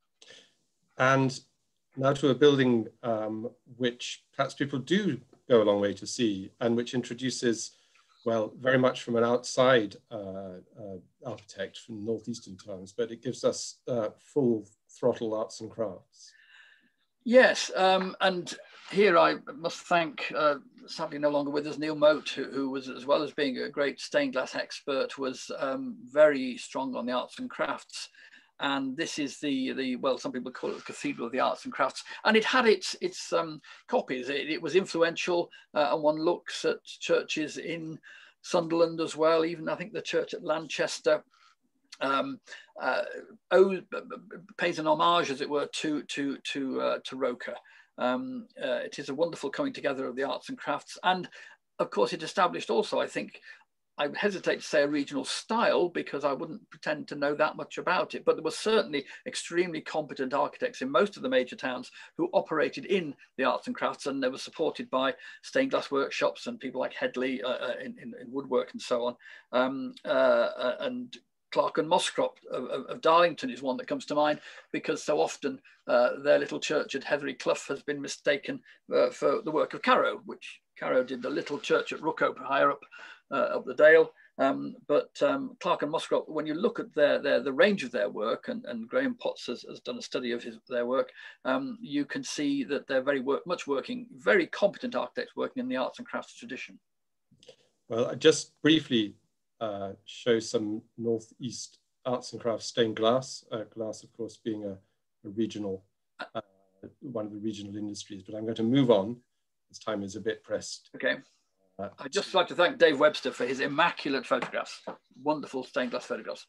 And now to a building um, which perhaps people do go a long way to see, and which introduces, well, very much from an outside uh, uh, architect from northeastern times, but it gives us uh, full throttle arts and crafts. Yes, um, and here I must thank, uh, sadly no longer with us, Neil Moat, who, who was, as well as being a great stained glass expert, was um, very strong on the arts and crafts. And this is the, the well, some people call it the Cathedral of the Arts and Crafts. And it had its, its um, copies. It, it was influential, uh, and one looks at churches in Sunderland as well, even I think the church at Lanchester, um, uh, owes, pays an homage, as it were, to, to, to, uh, to Roker. Um, uh, it is a wonderful coming together of the arts and crafts. And of course, it established also, I think, I hesitate to say a regional style because I wouldn't pretend to know that much about it, but there were certainly extremely competent architects in most of the major towns who operated in the arts and crafts, and they were supported by stained glass workshops and people like Headley uh, in, in, in woodwork and so on. Um, uh, and Clark and Moscrop of, of, of Darlington is one that comes to mind because so often uh, their little church at Heathery Clough has been mistaken uh, for the work of Carow, which Carow did the little church at Rookope higher up uh, up the Dale. Um, but um, Clark and Moscrop, when you look at their, their the range of their work, and, and Graham Potts has, has done a study of his, their work, um, you can see that they're very work, much working, very competent architects working in the arts and crafts tradition. Well, I just briefly uh, show some northeast arts and crafts stained glass, uh, glass of course being a, a regional, uh, one of the regional industries, but I'm going to move on. This time is a bit pressed. Okay. Uh, I'd just like to thank Dave Webster for his immaculate photographs, wonderful stained glass photographs.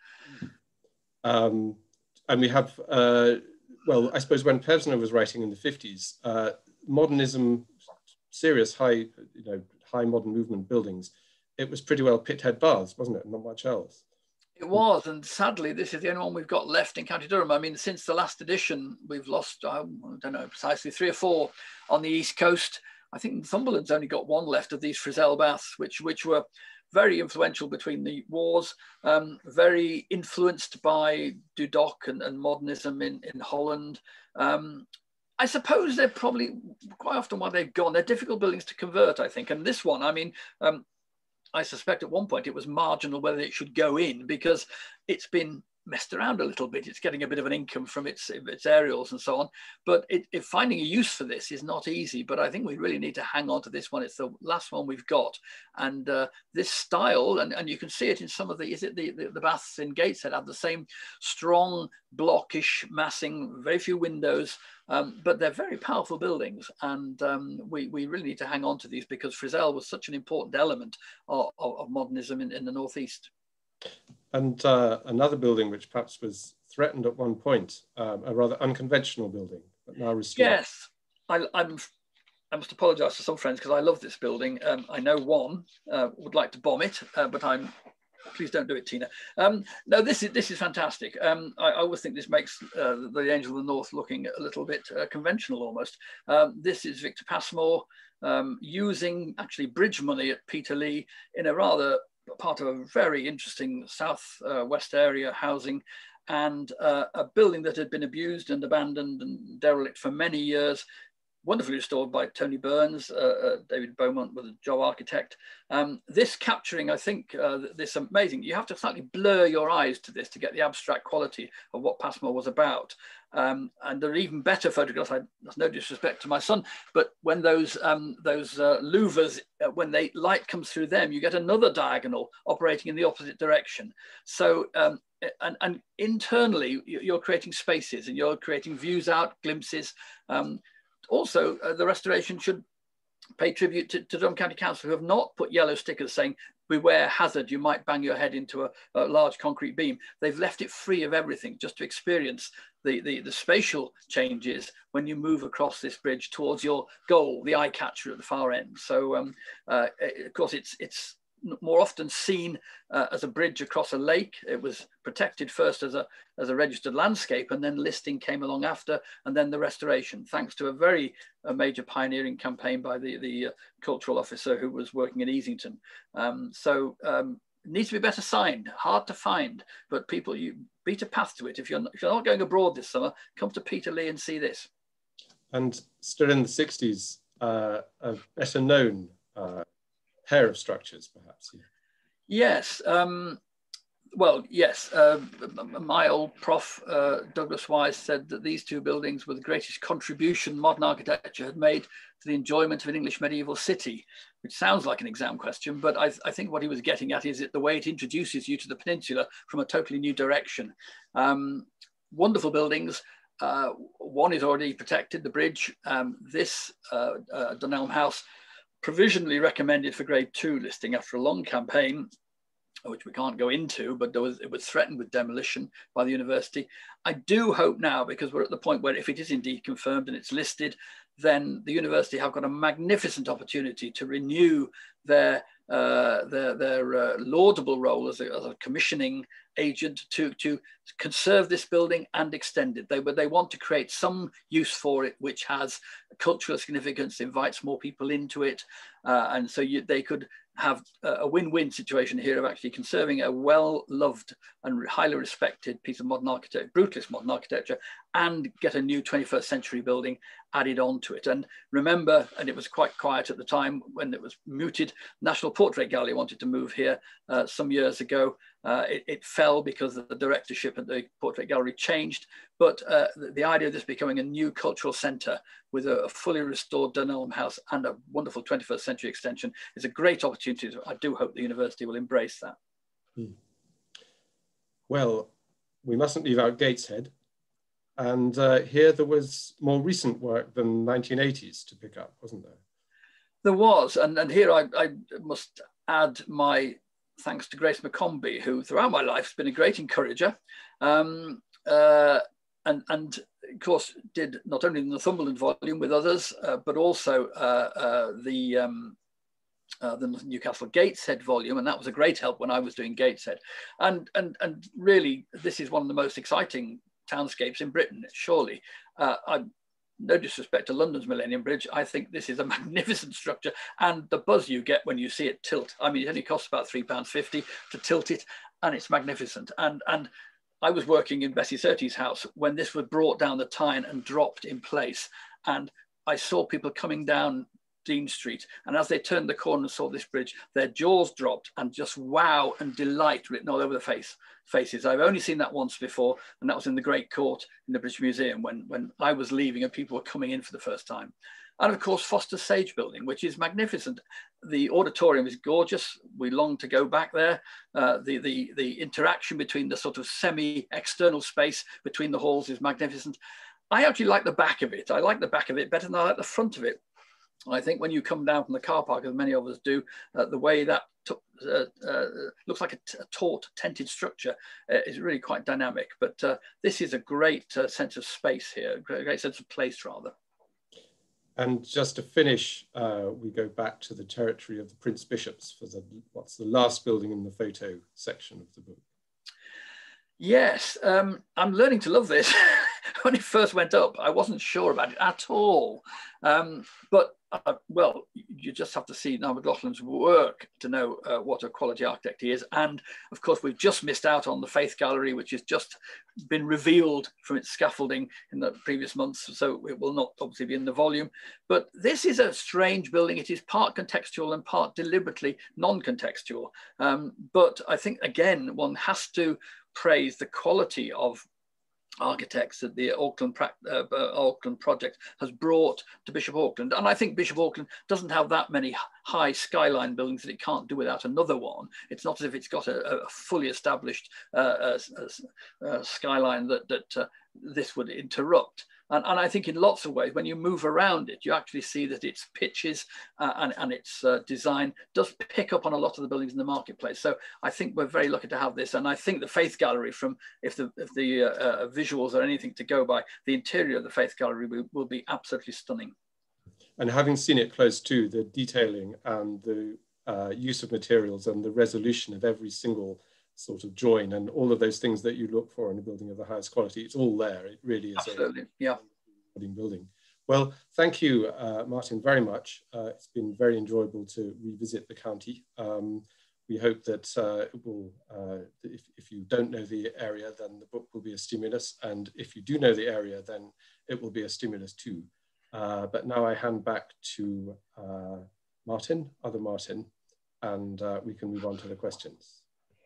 Um, and we have, uh, well, I suppose when Pevsner was writing in the fifties, uh, modernism, serious high, you know, high modern movement buildings, it was pretty well pithead baths, wasn't it? Not much else. It was, and sadly, this is the only one we've got left in County Durham. I mean, since the last edition, we've lost, I don't know, precisely three or four on the East Coast. I think Northumberland's only got one left of these Frizell baths, which, which were very influential between the wars, um, very influenced by Dudok and, and modernism in, in Holland. Um, I suppose they're probably, quite often while they've gone, they're difficult buildings to convert, I think. And this one, I mean, um, I suspect at one point it was marginal whether it should go in, because it's been messed around a little bit. It's getting a bit of an income from its, its aerials and so on. But it, it, finding a use for this is not easy. But I think we really need to hang on to this one. It's the last one we've got. And uh, this style, and, and you can see it in some of the, is it the, the, the baths in Gateshead have the same strong, blockish massing, very few windows, um, but they're very powerful buildings. And um, we, we really need to hang on to these, because Frizell was such an important element of, of, of modernism in, in the Northeast. And uh, another building which perhaps was threatened at one point, um, a rather unconventional building, but now restored. Yes, I, I'm, I must apologise to some friends, because I love this building. Um, I know one uh, would like to bomb it, uh, but I'm, please don't do it, Tina. Um, no, this is, this is fantastic. Um, I, I always think this makes uh, the Angel of the North looking a little bit uh, conventional almost. Um, this is Victor Passmore um, using actually bridge money at Peterlee in a rather part of a very interesting south uh, west area housing, and uh, a building that had been abused and abandoned and derelict for many years, wonderfully restored by Tony Burns. uh, uh, David Beaumont was a job architect. Um, this capturing, I think, uh, this amazing, you have to slightly blur your eyes to this to get the abstract quality of what Passmore was about. Um, and there are even better photographs. I, there's no disrespect to my son, but when those um, those uh, louvers, uh, when they light comes through them, you get another diagonal operating in the opposite direction. So, um, and, and internally, you're creating spaces and you're creating views out, glimpses. Um, also, uh, the restoration should pay tribute to, to Durham County Council, who have not put yellow stickers saying, beware hazard, you might bang your head into a, a large concrete beam. They've left it free of everything, just to experience the, the, the spatial changes when you move across this bridge towards your goal, the eye catcher at the far end. So um, uh, of course it's, it's more often seen uh, as a bridge across a lake. It was protected first as a, as a registered landscape, and then listing came along after, and then the restoration, thanks to a very a major pioneering campaign by the, the uh, cultural officer who was working at Easington. Um, so um, it needs to be better signed, hard to find, but people, you beat a path to it. If you're not, if you're not going abroad this summer, come to Peterlee and see this. And still in the sixties, uh, a better known uh, pair of structures, perhaps. Yes. Um, well, yes. Uh, my old prof, uh, Douglas Wise, said that these two buildings were the greatest contribution modern architecture had made to the enjoyment of an English medieval city, which sounds like an exam question, but I, I think what he was getting at is it the way it introduces you to the peninsula from a totally new direction. Um, wonderful buildings. Uh, one is already protected, the bridge. Um, this uh, uh, Dunelm House, provisionally recommended for grade two listing after a long campaign, which we can't go into, but there was, it was threatened with demolition by the university. I do hope now, because we're at the point where if it is indeed confirmed and it's listed, then the university have got a magnificent opportunity to renew their uh, their, their uh, laudable role as a, as a commissioning agent to, to conserve this building and extend it. They, they want to create some use for it, which has cultural significance, invites more people into it. Uh, and so you, they could have a win-win situation here of actually conserving a well-loved and highly respected piece of modern architecture, brutalist modern architecture, and get a new twenty-first century building added onto it. And remember, and it was quite quiet at the time when it was mooted, National Portrait Gallery wanted to move here uh, some years ago. Uh, it, it fell because the directorship at the Portrait Gallery changed. But uh, the, the idea of this becoming a new cultural centre with a, a fully restored Dunelm House and a wonderful twenty-first century extension is a great opportunity. I do hope the university will embrace that. Hmm. Well, we mustn't leave out Gateshead. And uh, here there was more recent work than nineteen eighties to pick up, wasn't there? There was, and, and here I, I must add my thanks to Grace McCombie, who throughout my life has been a great encourager. Um, uh, and, and of course did not only the Northumberland volume with others, uh, but also uh, uh, the, um, uh, the Newcastle Gateshead volume. And that was a great help when I was doing Gateshead. And, and, and really, this is one of the most exciting townscapes in Britain, surely. Uh, I, no disrespect to London's Millennium Bridge, I think this is a magnificent structure, and the buzz you get when you see it tilt. I mean, it only costs about three pounds fifty to tilt it, and it's magnificent. And, and I was working in Bessie Surtees' house when this was brought down the Tyne and dropped in place. And I saw people coming down Dean Street, and as they turned the corner and saw this bridge, their jaws dropped and just wow and delight written all over the face faces. I've only seen that once before, and that was in the Great Court in the British Museum when, when I was leaving and people were coming in for the first time. And of course, Foster's Sage Building, which is magnificent. The auditorium is gorgeous. We long to go back there. Uh, the, the, the interaction between the sort of semi-external space between the halls is magnificent. I actually like the back of it. I like the back of it better than I like the front of it. I think when you come down from the car park, as many of us do, uh, the way that uh, uh, looks like a, a taut, tented structure uh, is really quite dynamic. But uh, this is a great uh, sense of space here, a great, great sense of place, rather. And just to finish, uh, we go back to the territory of the Prince Bishops for the what's the last building in the photo section of the book. Yes, um, I'm learning to love this. When it first went up, I wasn't sure about it at all. Um, but, uh, well, you just have to see Niall McLaughlin's work to know uh, what a quality architect he is. And, of course, we've just missed out on the Faith Gallery, which has just been revealed from its scaffolding in the previous months. So it will not obviously be in the volume. But this is a strange building. It is part contextual and part deliberately non-contextual. Um, but I think, again, one has to praise the quality of architects that the Auckland, uh, Auckland project has brought to Bishop Auckland. And I think Bishop Auckland doesn't have that many high skyline buildings that it can't do without another one. It's not as if it's got a, a fully established uh, a, a skyline that, that uh, this would interrupt. And, and I think in lots of ways, when you move around it, you actually see that its pitches uh, and, and its uh, design does pick up on a lot of the buildings in the marketplace. So I think we're very lucky to have this. And I think the Faith Gallery, from if the, if the uh, uh, visuals are anything to go by, the interior of the Faith Gallery will, will be absolutely stunning. And having seen it close to, the detailing and the uh, use of materials and the resolution of every single sort of join and all of those things that you look for in a building of the highest quality, it's all there. It really is absolutely, a yeah. building. Well, thank you, uh, Martin, very much. Uh, it's been very enjoyable to revisit the county. Um, we hope that uh, it will, uh, if, if you don't know the area, then the book will be a stimulus. And if you do know the area, then it will be a stimulus too. Uh, but now I hand back to uh, Martin, other Martin, and uh, we can move on to the questions.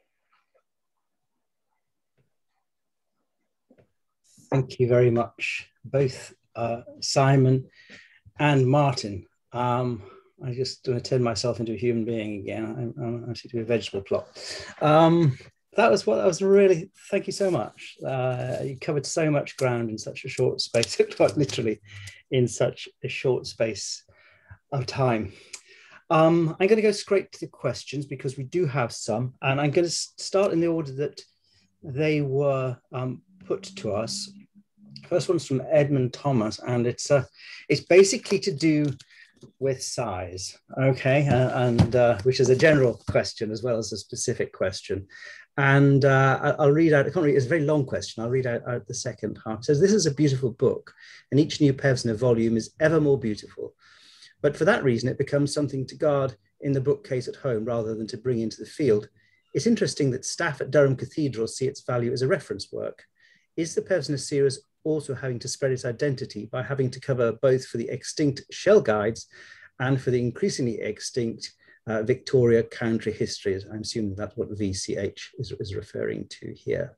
Thank you very much, both uh, Simon and Martin. Um, I just want to turn myself into a human being again. I'm, I'm actually doing a vegetable plot. Um, that was what I was really, thank you so much. Uh, you covered so much ground in such a short space, quite literally in such a short space of time. Um, I'm going to go straight to the questions because we do have some, and I'm going to start in the order that they were um, put to us. First one's from Edmund Thomas, and it's uh, it's basically to do with size, okay, uh, and uh, which is a general question as well as a specific question. And uh, I'll read out, I can't read, it's a very long question. I'll read out, out the second half. It says, this is a beautiful book, and each new Pevsner volume is ever more beautiful. But for that reason, it becomes something to guard in the bookcase at home rather than to bring into the field. It's interesting that staff at Durham Cathedral see its value as a reference work. Is the Pevsner series also having to spread its identity by having to cover both for the extinct shell guides and for the increasingly extinct uh, Victoria Country Histories? I'm assuming that's what V C H is, is referring to here.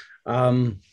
Um,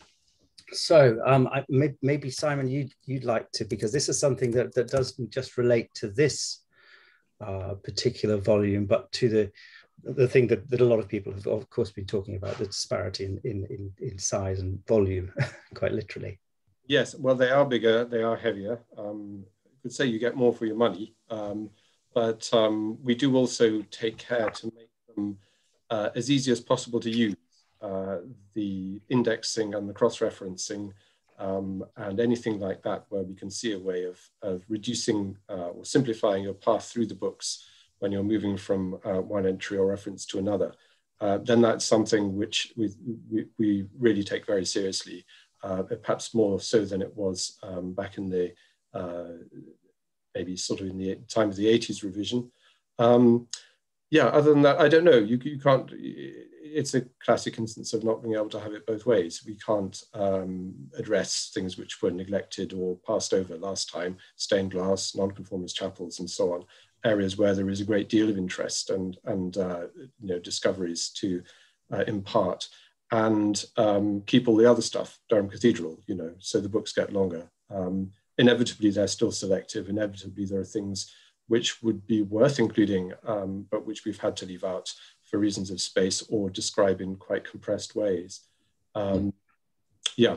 so um, I, may, maybe Simon, you'd, you'd like to, because this is something that, that doesn't just relate to this uh, particular volume, but to the the thing that, that a lot of people have, of course, been talking about, the disparity in, in, in, in size and volume, quite literally. Yes, well, they are bigger, they are heavier. Um, you could say you get more for your money, um, but um, we do also take care to make them uh, as easy as possible to use. Uh, the indexing and the cross-referencing um, and anything like that, where we can see a way of, of reducing uh, or simplifying your path through the books when you're moving from uh, one entry or reference to another, uh, then that's something which we, we, we really take very seriously, uh, perhaps more so than it was um, back in the uh, maybe sort of in the time of the eighties revision. Um, yeah, other than that, I don't know. You, you can't, it's a classic instance of not being able to have it both ways. We can't um, address things which were neglected or passed over last time, stained glass, nonconformist chapels, and so on, areas where there is a great deal of interest and, and uh, you know, discoveries to uh, impart, and um, keep all the other stuff, Durham Cathedral, you know, so the books get longer. Um, inevitably, they're still selective. Inevitably, there are things which would be worth including, um, but which we've had to leave out for reasons of space or describe in quite compressed ways. Um, yeah.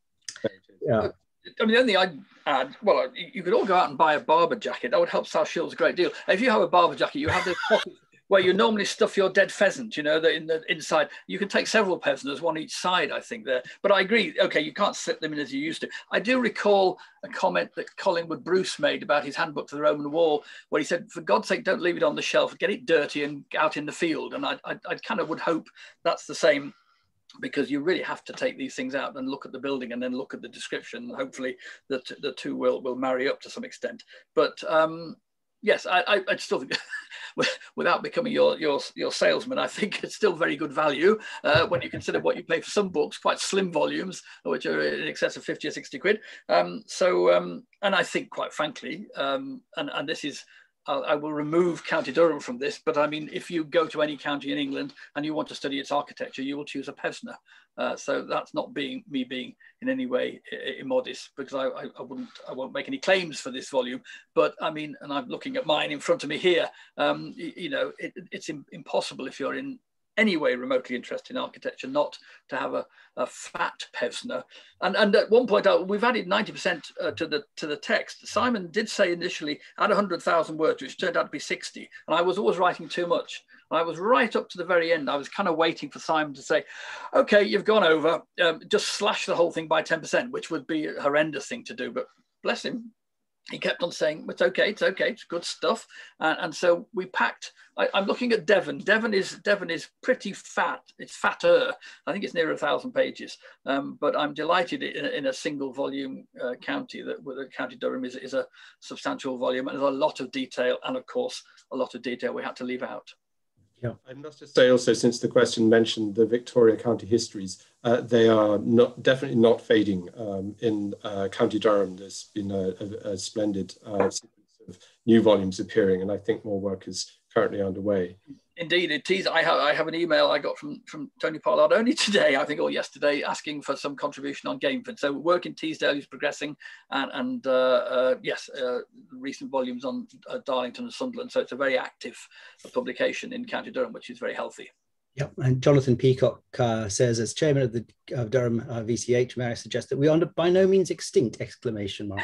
Yeah. I mean, the only thing I'd add, well, you could all go out and buy a barber jacket. That would help South Shields a great deal. If you have a barber jacket, you have those pockets where you normally stuff your dead pheasant, you know, the, in the inside. You can take several Pevsners, one each side, I think, there. But I agree, okay, you can't slip them in as you used to. I do recall a comment that Collingwood Bruce made about his handbook to the Roman wall, where he said, for God's sake, don't leave it on the shelf, get it dirty and out in the field. And I, I, I kind of would hope that's the same, because you really have to take these things out and look at the building and then look at the description. Hopefully the, the two will, will marry up to some extent. But um, yes, I, I, I still think, without becoming your, your, your salesman, I think it's still very good value uh, when you consider what you pay for some books, quite slim volumes, which are in excess of fifty or sixty quid. Um, so, um, and I think quite frankly, um, and, and this is, I will remove County Durham from this, but I mean, if you go to any county in England and you want to study its architecture, you will choose a Pevsner. Uh, so that's not being me being in any way immodest, because I, I, I wouldn't, I won't make any claims for this volume. But I mean, and I'm looking at mine in front of me here. Um, you, you know, it, it's impossible if you're in any way remotely interested in architecture not to have a, a fat Pevsner. And, and at one point, uh, we've added ninety percent uh, to the to the text. Simon did say initially add one hundred thousand words, which turned out to be sixty. And I was always writing too much. And I was right up to the very end. I was kind of waiting for Simon to say, okay, you've gone over, um, just slash the whole thing by ten percent, which would be a horrendous thing to do. But bless him, he kept on saying, it's okay, it's okay, it's good stuff. And, and so we packed, I, I'm looking at Devon. Devon is Devon is pretty fat, it's fatter. I think it's near a thousand pages. Um, but I'm delighted in, in a single volume uh, county that with County Durham is, is a substantial volume, and there's a lot of detail, and of course, a lot of detail we had to leave out. Yeah, I must just say also, since the question mentioned the Victoria County histories, uh, they are not definitely not fading. Um, in uh, County Durham, there's been a, a, a splendid uh, sequence of new volumes appearing, and I think more work is currently underway. Indeed, it is. I have, I have an email I got from, from Tony Pollard only today, I think, or yesterday, asking for some contribution on Gameford. So work in Teesdale is progressing, and, and uh, uh, yes, uh, recent volumes on uh, Darlington and Sunderland. So it's a very active publication in County Durham, which is very healthy. Yep, and Jonathan Peacock uh, says, as chairman of the uh, Durham uh, V C H, may I suggest that we are by no means extinct! Exclamation mark.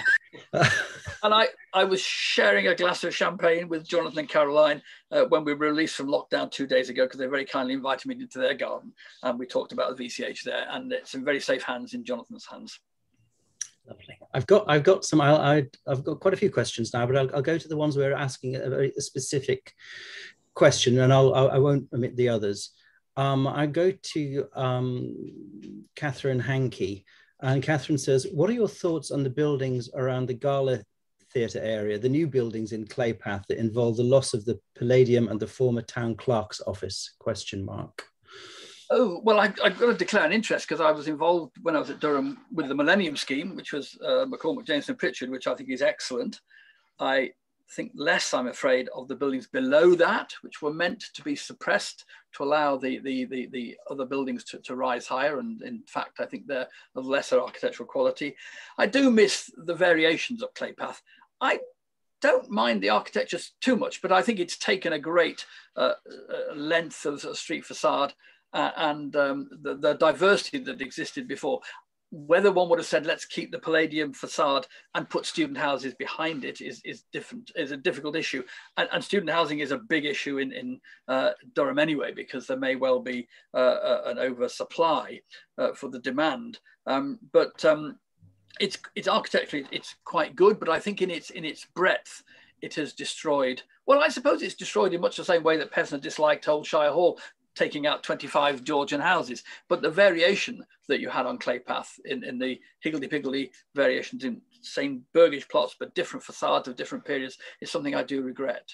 And I, I was sharing a glass of champagne with Jonathan and Caroline uh, when we were released from lockdown two days ago, because they very kindly invited me into their garden, and we talked about the V C H there, and it's in very safe hands, in Jonathan's hands. Lovely. I've got I've got some I'll, I, I've got quite a few questions now, but I'll, I'll go to the ones we're asking a very specific question, and I'll, I'll I won't omit the others. Um, I go to um, Catherine Hankey, and Catherine says, what are your thoughts on the buildings around the Gala Theatre area, the new buildings in Claypath that involve the loss of the Palladium and the former town clerk's office, question mark. Oh, well, I, I've got to declare an interest, because I was involved when I was at Durham with the Millennium Scheme, which was uh, McCormack, Jameson and Pritchard, which I think is excellent. I think less, I'm afraid, of the buildings below that, which were meant to be suppressed to allow the, the, the, the other buildings to, to rise higher. And in fact, I think they're of lesser architectural quality. I do miss the variations of Claypath. I don't mind the architecture too much, but I think it's taken a great uh, length of a street facade uh, and um, the, the diversity that existed before. Whether one would have said, let's keep the Palladium facade and put student houses behind it is, is different, is a difficult issue. And, and student housing is a big issue in, in uh, Durham anyway, because there may well be uh, uh, an oversupply uh, for the demand. Um, but um, it's, it's architecturally, it's quite good, but I think in its, in its breadth, it has destroyed, well, I suppose it's destroyed in much the same way that Pevsner disliked Old Shire Hall. taking out twenty-five Georgian houses. But the variation that you had on Claypath in, in the higgledy-piggledy variations in same Burgish plots, but different facades of different periods, is something I do regret.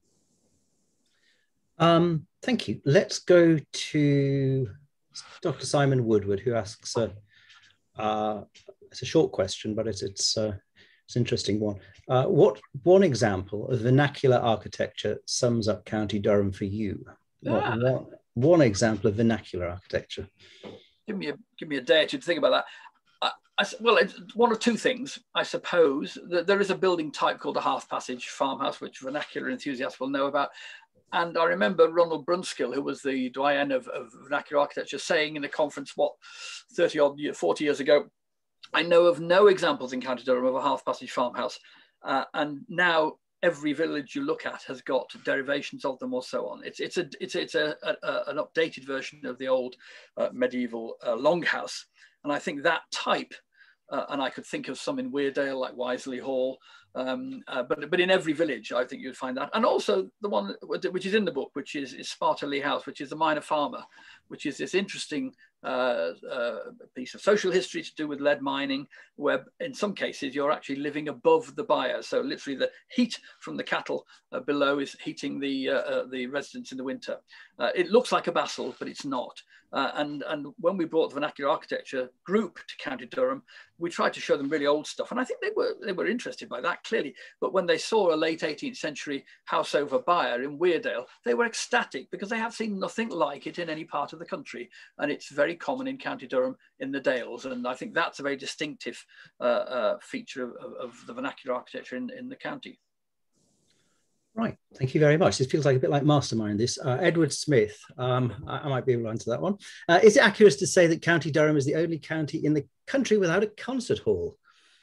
Um, thank you. Let's go to Doctor Simon Woodward, who asks a, uh, it's a short question, but it's, it's, uh, it's an interesting one. Uh, what one example of vernacular architecture sums up County Durham for you? What, Ah. one, one example of vernacular architecture. Give me a, give me a day or two to think about that. I, I, well, it's one or two things, I suppose. There is a building type called a half passage farmhouse, which vernacular enthusiasts will know about. And I remember Ronald Brunskill, who was the doyen of, of vernacular architecture, saying in a conference, what, thirty odd, forty years ago, I know of no examples in County Durham of a half passage farmhouse. Uh, and now every village you look at has got derivations of them or so on. It's, it's, a, it's, it's a, a, a, an updated version of the old uh, medieval uh, longhouse. And I think that type, uh, and I could think of some in Weardale, like Wisley Hall, um, uh, but, but in every village, I think you'd find that. And also the one which is in the book, which is, is Sparta Lee House, which is the minor farmer, which is this interesting uh, uh, piece of social history to do with lead mining, where in some cases you're actually living above the byre. So literally the heat from the cattle uh, below is heating the, uh, uh, the residents in the winter. Uh, it looks like a basel, but it's not. Uh, and, and when we brought the vernacular architecture group to County Durham, we tried to show them really old stuff. And I think they were, they were interested by that, clearly. But when they saw a late eighteenth century house over byre in Weardale, they were ecstatic because they have seen nothing like it in any part of the country. And it's very common in County Durham in the Dales. And I think that's a very distinctive uh, uh, feature of, of, of the vernacular architecture in, in the county. Right, thank you very much. This feels like a bit like Mastermind, this. Uh, Edward Smith, um, I, I might be able to answer that one. Uh, is it accurate to say that County Durham is the only county in the country without a concert hall?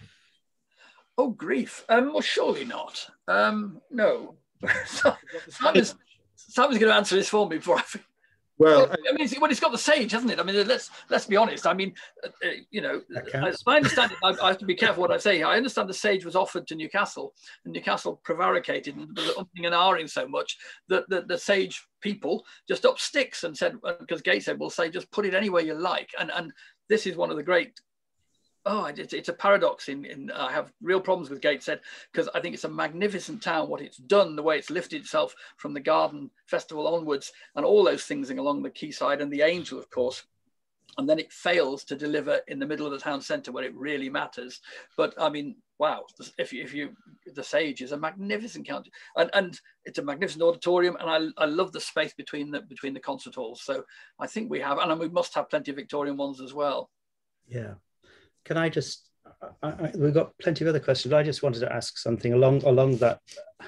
Oh, grief. Um, well, surely not. Um, no. Simon's, Simon's going to answer this for me before I... Well, well, I mean, it's, well, it's got the sage, hasn't it? I mean, let's let's be honest. I mean, uh, you know, as I understand it, I, I have to be careful what I say. I understand the sage was offered to Newcastle, and Newcastle prevaricated and was umping and ahhing so much that the, the sage people just upped sticks and said, because Gateshead will say, just put it anywhere you like. And and this is one of the great. Oh, it's, it's a paradox. In, in I have real problems with Gateshead because I think it's a magnificent town. What it's done, the way it's lifted itself from the Garden Festival onwards, and all those things along the quayside, and the Angel, of course. And then it fails to deliver in the middle of the town centre where it really matters. But I mean, wow! If you, if you the Sage is a magnificent county, and and it's a magnificent auditorium, and I I love the space between the between the concert halls. So I think we have, and we must have plenty of Victorian ones as well. Yeah. Can I just, I, I, we've got plenty of other questions. I just wanted to ask something along along that,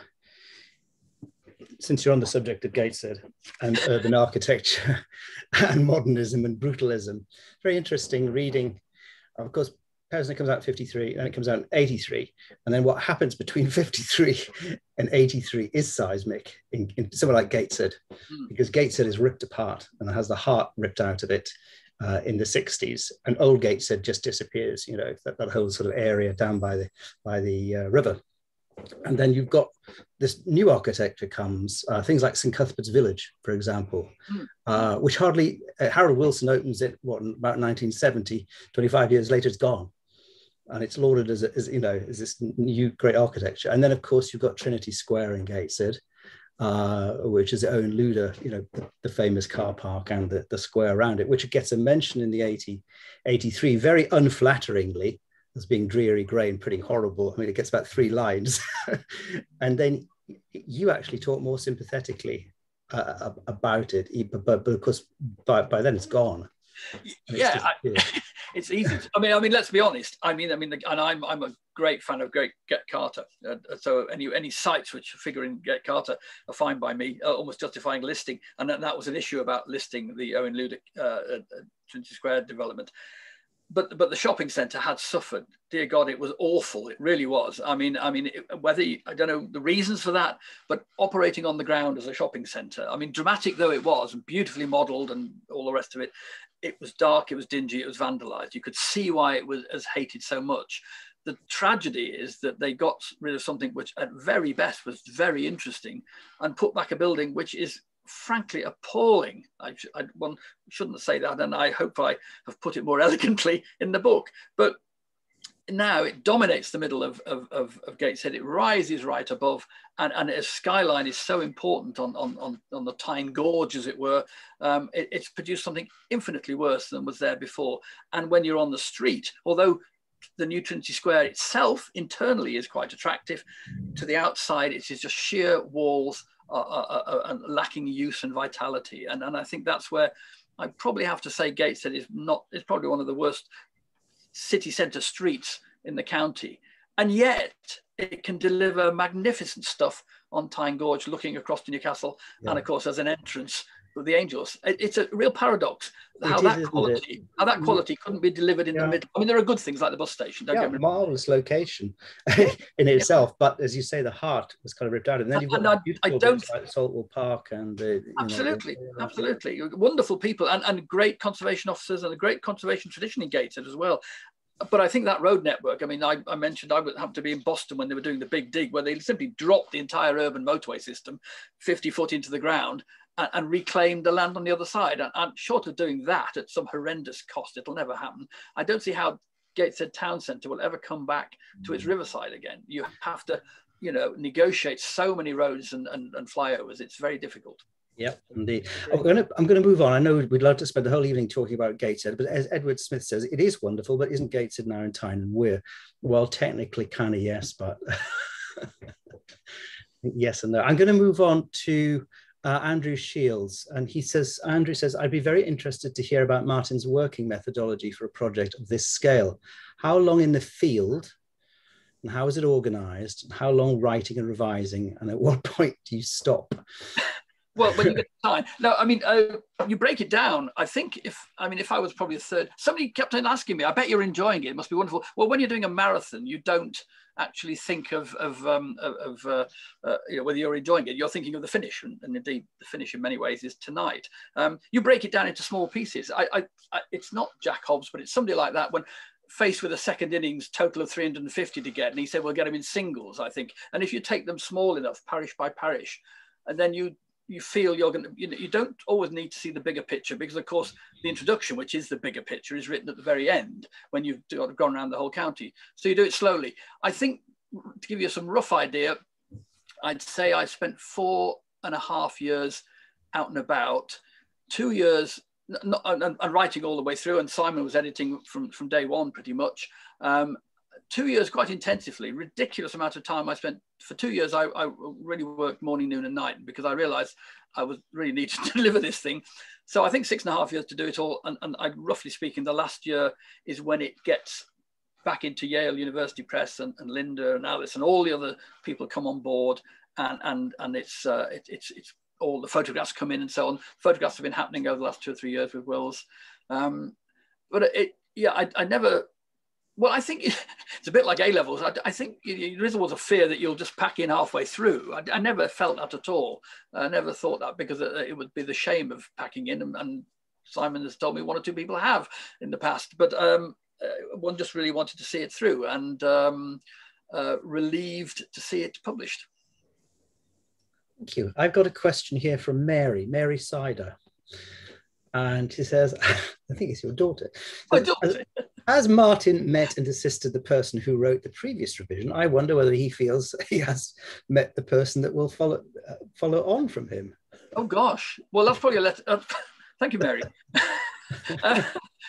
since you're on the subject of Gateshead and urban architecture and modernism and brutalism. Very interesting reading. Of course, Pevsner comes out fifty-three, and it comes out in eighty-three. And then what happens between fifty-three and eighty-three is seismic in, in somewhere like Gateshead, because Gateshead is ripped apart and has the heart ripped out of it. Uh, in the sixties, and old Gateshead just disappears, you know, that, that whole sort of area down by the by the uh, river. And then you've got this new architecture comes, uh, things like Saint Cuthbert's Village, for example, mm. uh, which hardly, uh, Harold Wilson opens it, what, about nineteen seventy, twenty-five years later, it's gone. And it's lauded as, as, you know, as this new great architecture. And then, of course, you've got Trinity Square in Gateshead, Uh, which is Owen Luder, you know, the, the famous car park and the, the square around it, which gets a mention in the eighty, eighty-three, very unflatteringly, as being dreary, grey and pretty horrible. I mean, it gets about three lines. And then you actually talk more sympathetically uh, about it, but, but, but of course, by, by then it's gone. Yeah, it's, I, it's easy. To, I mean, I mean, let's be honest. I mean, I mean, the, and I'm I'm a great fan of Great Get Carter. Uh, so any any sites which figure in Get Carter are fine by me, uh, almost justifying listing. And that, that was an issue about listing the Owen Luder uh, uh, Trinity Square development. But but the shopping centre had suffered. Dear God, it was awful. It really was. I mean, I mean, it, whether you, I don't know the reasons for that, but operating on the ground as a shopping centre. I mean, dramatic though it was, and beautifully modelled, and all the rest of it. It was dark. It was dingy. It was vandalised. You could see why it was as hated so much. The tragedy is that they got rid of something which, at very best, was very interesting, and put back a building which is frankly appalling. I, I one shouldn't say that, and I hope I have put it more elegantly in the book. But now it dominates the middle of, of, of, of Gateshead. It rises right above, and, and its skyline is so important on, on, on, on the Tyne Gorge, as it were. Um, it, it's produced something infinitely worse than was there before. And when you're on the street, although the new Trinity Square itself internally is quite attractive, to the outside it is just sheer walls uh, uh, uh, and lacking use and vitality. And, and I think that's where I probably have to say Gateshead is not, is probably one of the worst city centre streets in the county, and yet it can deliver magnificent stuff on Tyne Gorge looking across to Newcastle. Yeah. And of course as an entrance with the Angels. It, it's a real paradox how it that is, quality how that quality couldn't be delivered in yeah. the middle. I mean, there are good things like the bus station, don't yeah, get me wrong. Marvelous location in itself, yeah. But as you say, the heart was kind of ripped out, and then you've got I, beautiful I don't like Saltwell Park and the, absolutely know, the, absolutely wonderful people and, and great conservation officers and a great conservation tradition in Gateshead as well. But I think that road network, I mean, I, I mentioned I would have to be in Boston when they were doing the big dig, where they simply dropped the entire urban motorway system fifty foot into the ground and, and reclaimed the land on the other side. And, and short of doing that at some horrendous cost, it'll never happen. I don't see how Gateshead Town Centre will ever come back to its riverside again. You have to, you know, negotiate so many roads and, and, and flyovers. It's very difficult. Yep, indeed. I'm going, to, I'm going to move on. I know we'd love to spend the whole evening talking about Gateshead, but as Edward Smith says, it is wonderful, but isn't Gateshead now in Tyne and Wear? Well, technically kind of yes, but yes and no. I'm going to move on to uh, Andrew Shields, and he says, Andrew says, I'd be very interested to hear about Martin's working methodology for a project of this scale. How long in the field, and how is it organized? And how long writing and revising? And at what point do you stop? Well, when you get time. No, I mean, uh, you break it down. I think if, I mean, if I was probably a third, somebody kept on asking me, I bet you're enjoying it. It must be wonderful. Well, when you're doing a marathon, you don't actually think of, of, um, of uh, uh, you know, whether you're enjoying it. You're thinking of the finish. And, and indeed, the finish in many ways is tonight. Um, you break it down into small pieces. I, I, I, it's not Jack Hobbs, but it's somebody like that when faced with a second innings total of three hundred fifty to get. And he said, we'll get them in singles, I think. And if you take them small enough, parish by parish, and then you, you feel you're going to, you know, you don't always need to see the bigger picture, because of course the introduction, which is the bigger picture, is written at the very end when you've gone around the whole county. So you do it slowly. I think, to give you some rough idea, I'd say I spent four and a half years out and about, two years not, and, and writing all the way through, and Simon was editing from, from day one pretty much. Um, two years quite intensively, ridiculous amount of time I spent. For two years, I, I really worked morning, noon and night, because I realized I was really needed to deliver this thing. So I think six and a half years to do it all. And, and I, roughly speaking, the last year is when it gets back into Yale University Press, and, and Linda and Alice and all the other people come on board. And, and, and it's, uh, it, it's, it's all the photographs come in and so on. Photographs have been happening over the last two or three years with Wills. Um, but it, yeah, I, I never, well, I think it's a bit like A-levels. I, I think there is always a fear that you'll just pack in halfway through. I, I never felt that at all. I never thought that, because it, it would be the shame of packing in. And, and Simon has told me one or two people have in the past. But um, uh, one just really wanted to see it through, and um, uh, relieved to see it published. Thank you. I've got a question here from Mary, Mary Sider. And she says, I think it's your daughter. My daughter. As, as Martin met and assisted the person who wrote the previous revision, I wonder whether he feels he has met the person that will follow uh, follow on from him. Oh gosh. Well, that's probably a letter. Uh, thank you, Mary. uh,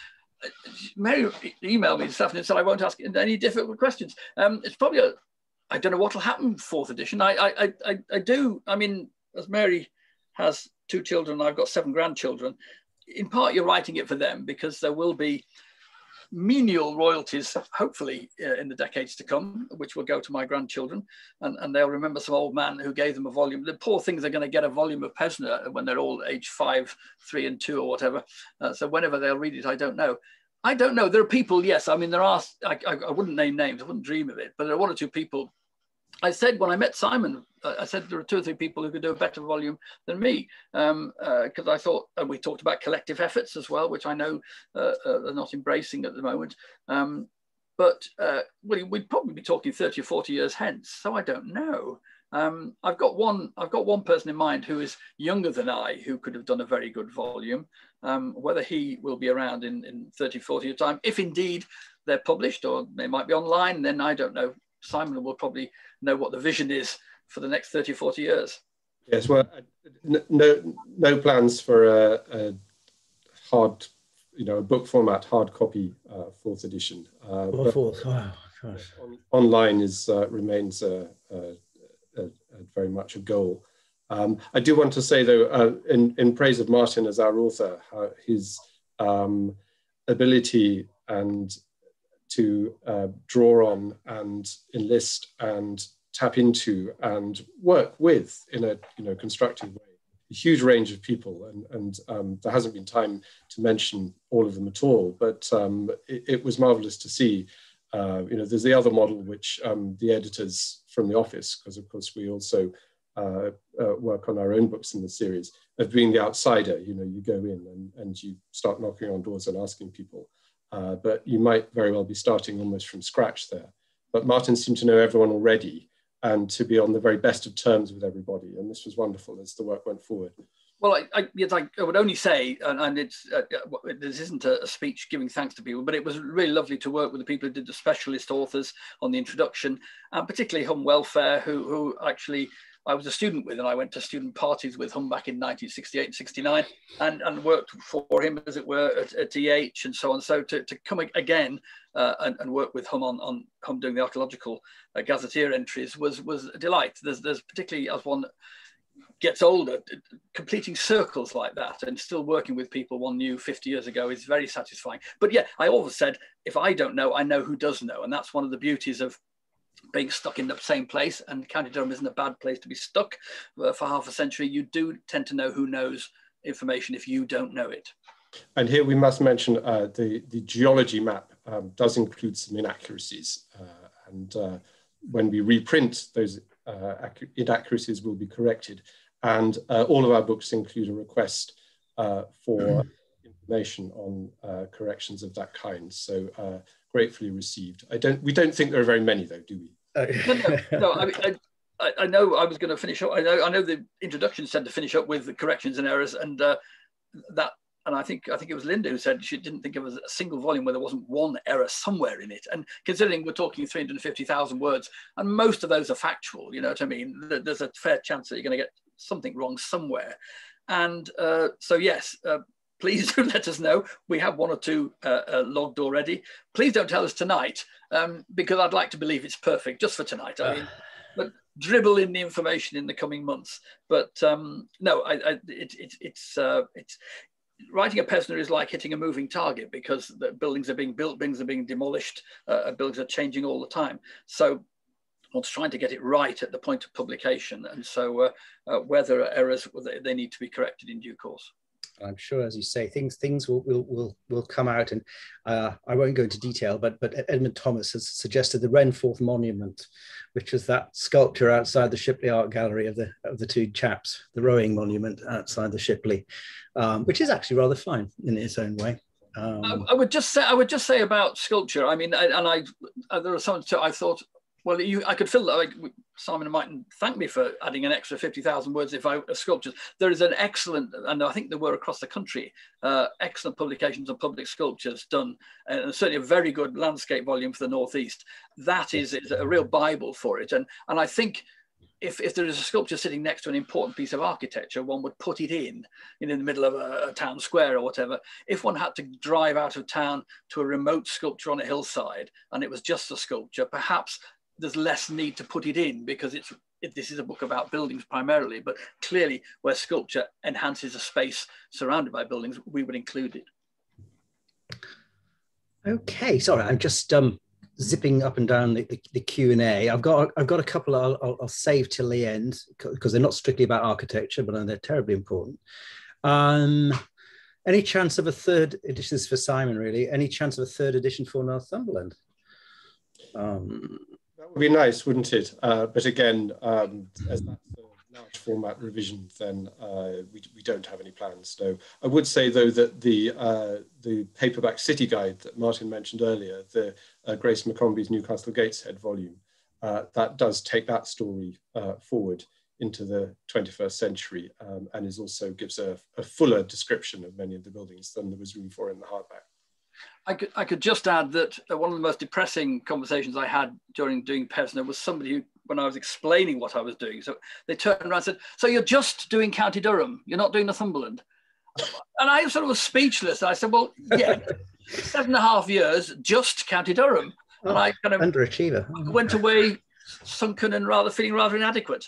Mary emailed me this afternoon and said I won't ask any difficult questions. Um, it's probably a, I don't know what will happen fourth edition. I, I, I, I do. I mean, as Mary has two children, I've got seven grandchildren. In part, you're writing it for them, because there will be menial royalties, hopefully, uh, in the decades to come, which will go to my grandchildren, and, and they'll remember some old man who gave them a volume. The poor things are going to get a volume of Pevsner when they're all age five, three, and two, or whatever. Uh, so whenever they'll read it, I don't know. I don't know. There are people, yes. I mean, there are. I, I, I wouldn't name names. I wouldn't dream of it. But there are one or two people. I said when I met Simon, uh, I said there are two or three people who could do a better volume than me, because um, uh, I thought, and we talked about collective efforts as well, which I know uh, uh, they're not embracing at the moment. Um, but uh, well, we'd probably be talking thirty or forty years hence. So I don't know. Um, I've got one. I've got one person in mind who is younger than I, who could have done a very good volume. Um, whether he will be around in, in thirty, forty years time, if indeed they're published, or they might be online, then I don't know. Simon will probably know what the vision is for the next thirty, forty years. Yes, well, no, no plans for a, a hard, you know, a book format, hard copy, uh, fourth edition. Uh, Or but fourth, wow, gosh. on, online is uh, remains a, a, a, a very much a goal. Um, I do want to say, though, uh, in, in praise of Martin as our author, how his um, ability and to uh, draw on and enlist and tap into and work with in a you know constructive way a huge range of people, and, and um, there hasn't been time to mention all of them at all, but um, it, it was marvelous to see. Uh, you know, there's the other model which um, the editors from the office, because of course we also uh, uh, work on our own books in the series, of being the outsider. You know, you go in and, and you start knocking on doors and asking people, uh, but you might very well be starting almost from scratch there. But Martin seemed to know everyone already, and to be on the very best of terms with everybody. And this was wonderful as the work went forward. Well, I, I, yes, I, I would only say, and, and it's uh, this isn't a, a speech giving thanks to people, but it was really lovely to work with the people who did the specialist authors on the introduction, and particularly Hum Welfare, who, who actually I was a student with, and I went to student parties with Hum back in nineteen sixty-eight and sixty-nine, and, and worked for him, as it were, at, at D H and so on. So to, to come again uh, and, and work with Hum on, on Hum doing the archaeological uh, gazetteer entries was, was a delight. There's, there's particularly as one gets older, completing circles like that and still working with people one knew fifty years ago is very satisfying. But yeah, I always said, if I don't know, I know who does know. And that's one of the beauties of being stuck in the same place, and County Durham isn't a bad place to be stuck uh, for half a century. You do tend to know who knows information if you don't know it. And here we must mention uh, the, the geology map um, does include some inaccuracies. Uh, and uh, when we reprint, those uh, inaccuracies will be corrected. And uh, all of our books include a request uh, for information on uh, corrections of that kind. So uh, gratefully received. I don't. We don't think there are very many, though, do we? no, no, no. I mean, I, I know I was going to finish up. I know. I know the introduction said to finish up with the corrections and errors, and uh, that. And I think I think it was Linda who said she didn't think it was a single volume where there wasn't one error somewhere in it. And considering we're talking three hundred fifty thousand words, and most of those are factual, you know what I mean? There's a fair chance that you're going to get something wrong somewhere. And uh, so yes. Uh, Please do let us know. We have one or two uh, uh, logged already. Please don't tell us tonight, um, because I'd like to believe it's perfect just for tonight. I mean, but dribble in the information in the coming months. But um, no, I, I, it, it, it's uh, it's writing a Pevsner is like hitting a moving target, because the buildings are being built, buildings are being demolished, uh, buildings are changing all the time. So one's trying to get it right at the point of publication, and so uh, uh, where there are errors, they, they need to be corrected in due course. I'm sure, as you say, things things will will will, will come out, and uh, I won't go into detail. But but Edmund Thomas has suggested the Wrenforth Monument, which is that sculpture outside the Shipley Art Gallery of the of the two chaps, the rowing monument outside the Shipley, um, which is actually rather fine in its own way. Um, I, I would just say I would just say about sculpture. I mean, I, and I uh, there are some I thought. Well, you, I could fill that. Like, Simon might thank me for adding an extra fifty thousand words if I uh, sculptures. There is an excellent, and I think there were across the country, uh, excellent publications of public sculptures done, and certainly a very good landscape volume for the Northeast. That is, is a real Bible for it. And, and I think if, if there is a sculpture sitting next to an important piece of architecture, one would put it in, in, in the middle of a, a town square or whatever. If one had to drive out of town to a remote sculpture on a hillside, and it was just a sculpture, perhaps there's less need to put it in, because it's it, this is a book about buildings primarily, but clearly where sculpture enhances a space surrounded by buildings, we would include it. Okay, sorry, I'm just um, zipping up and down the, the, the Q and A. I've got I've got a couple I'll, I'll, I'll save till the end, because they're not strictly about architecture, but they're terribly important. Um, any chance of a third edition? This is for Simon, really. Any chance of a third edition for Northumberland? Um, That would be nice, wouldn't it? Uh, but again, um, as that's a large format revision, then uh, we, we don't have any plans. So I would say, though, that the uh, the paperback city guide that Martin mentioned earlier, the uh, Grace McCombie's Newcastle Gateshead volume, uh, that does take that story uh, forward into the twenty-first century, um, and is also gives a, a fuller description of many of the buildings than there was room for in the hardback. I could, I could just add that uh, one of the most depressing conversations I had during doing Pevsner was somebody who, when I was explaining what I was doing, so they turned around and said, "So you're just doing County Durham, you're not doing Northumberland?" And I sort of was speechless. I said, "Well, yeah, seven and a half years, just County Durham." And oh, I kind of underachiever. went away sunken and rather feeling rather inadequate.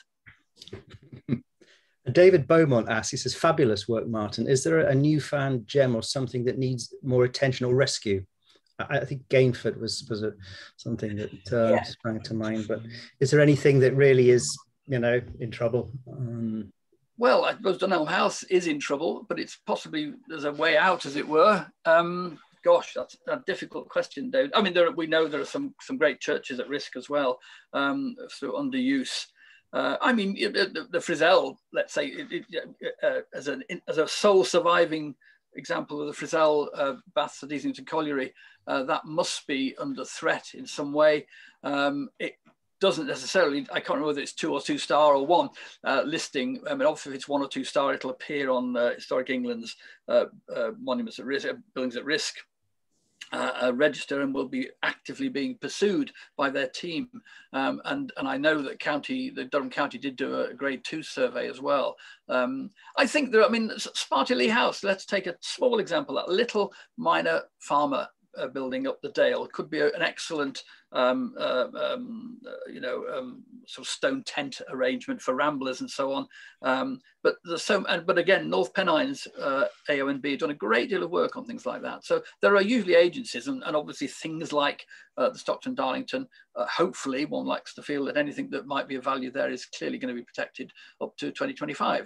David Beaumont asks, he says, "Fabulous work, Martin. Is there a newfound gem or something that needs more attention or rescue?" I, I think Gainford was, was a, something that uh, yeah. sprang to mind, but is there anything that really is, you know, in trouble? Um, well, I suppose Dunelm House is in trouble, but it's possibly, there's a way out, as it were. Um, gosh, that's a difficult question, David. I mean, there, we know there are some, some great churches at risk as well, um, through underuse. Uh, I mean, the, the Frizell, let's say, it, it, uh, as, an, as a sole surviving example of the Frizell uh, baths at Easington Colliery, uh, that must be under threat in some way. Um, it doesn't necessarily, I can't remember whether it's two or two star or one uh, listing. I mean, obviously if it's one or two star, it'll appear on uh, Historic England's uh, uh, monuments at risk, uh, buildings at risk. Uh, uh, register, and will be actively being pursued by their team. Um, and, and I know that county, the Durham County did do a grade two survey as well. Um, I think there, I mean, Sparty House, let's take a small example, that little minor farmer uh, building up the Dale could be a, an excellent, um, uh, um, uh, you know, um, sort of stone tent arrangement for ramblers and so on. Um, but there's so, and, but again, North Pennines uh, A O N B have done a great deal of work on things like that. So there are usually agencies, and, and obviously things like uh, the Stockton Darlington. Uh, hopefully, one likes to feel that anything that might be of value there is clearly going to be protected up to twenty twenty-five.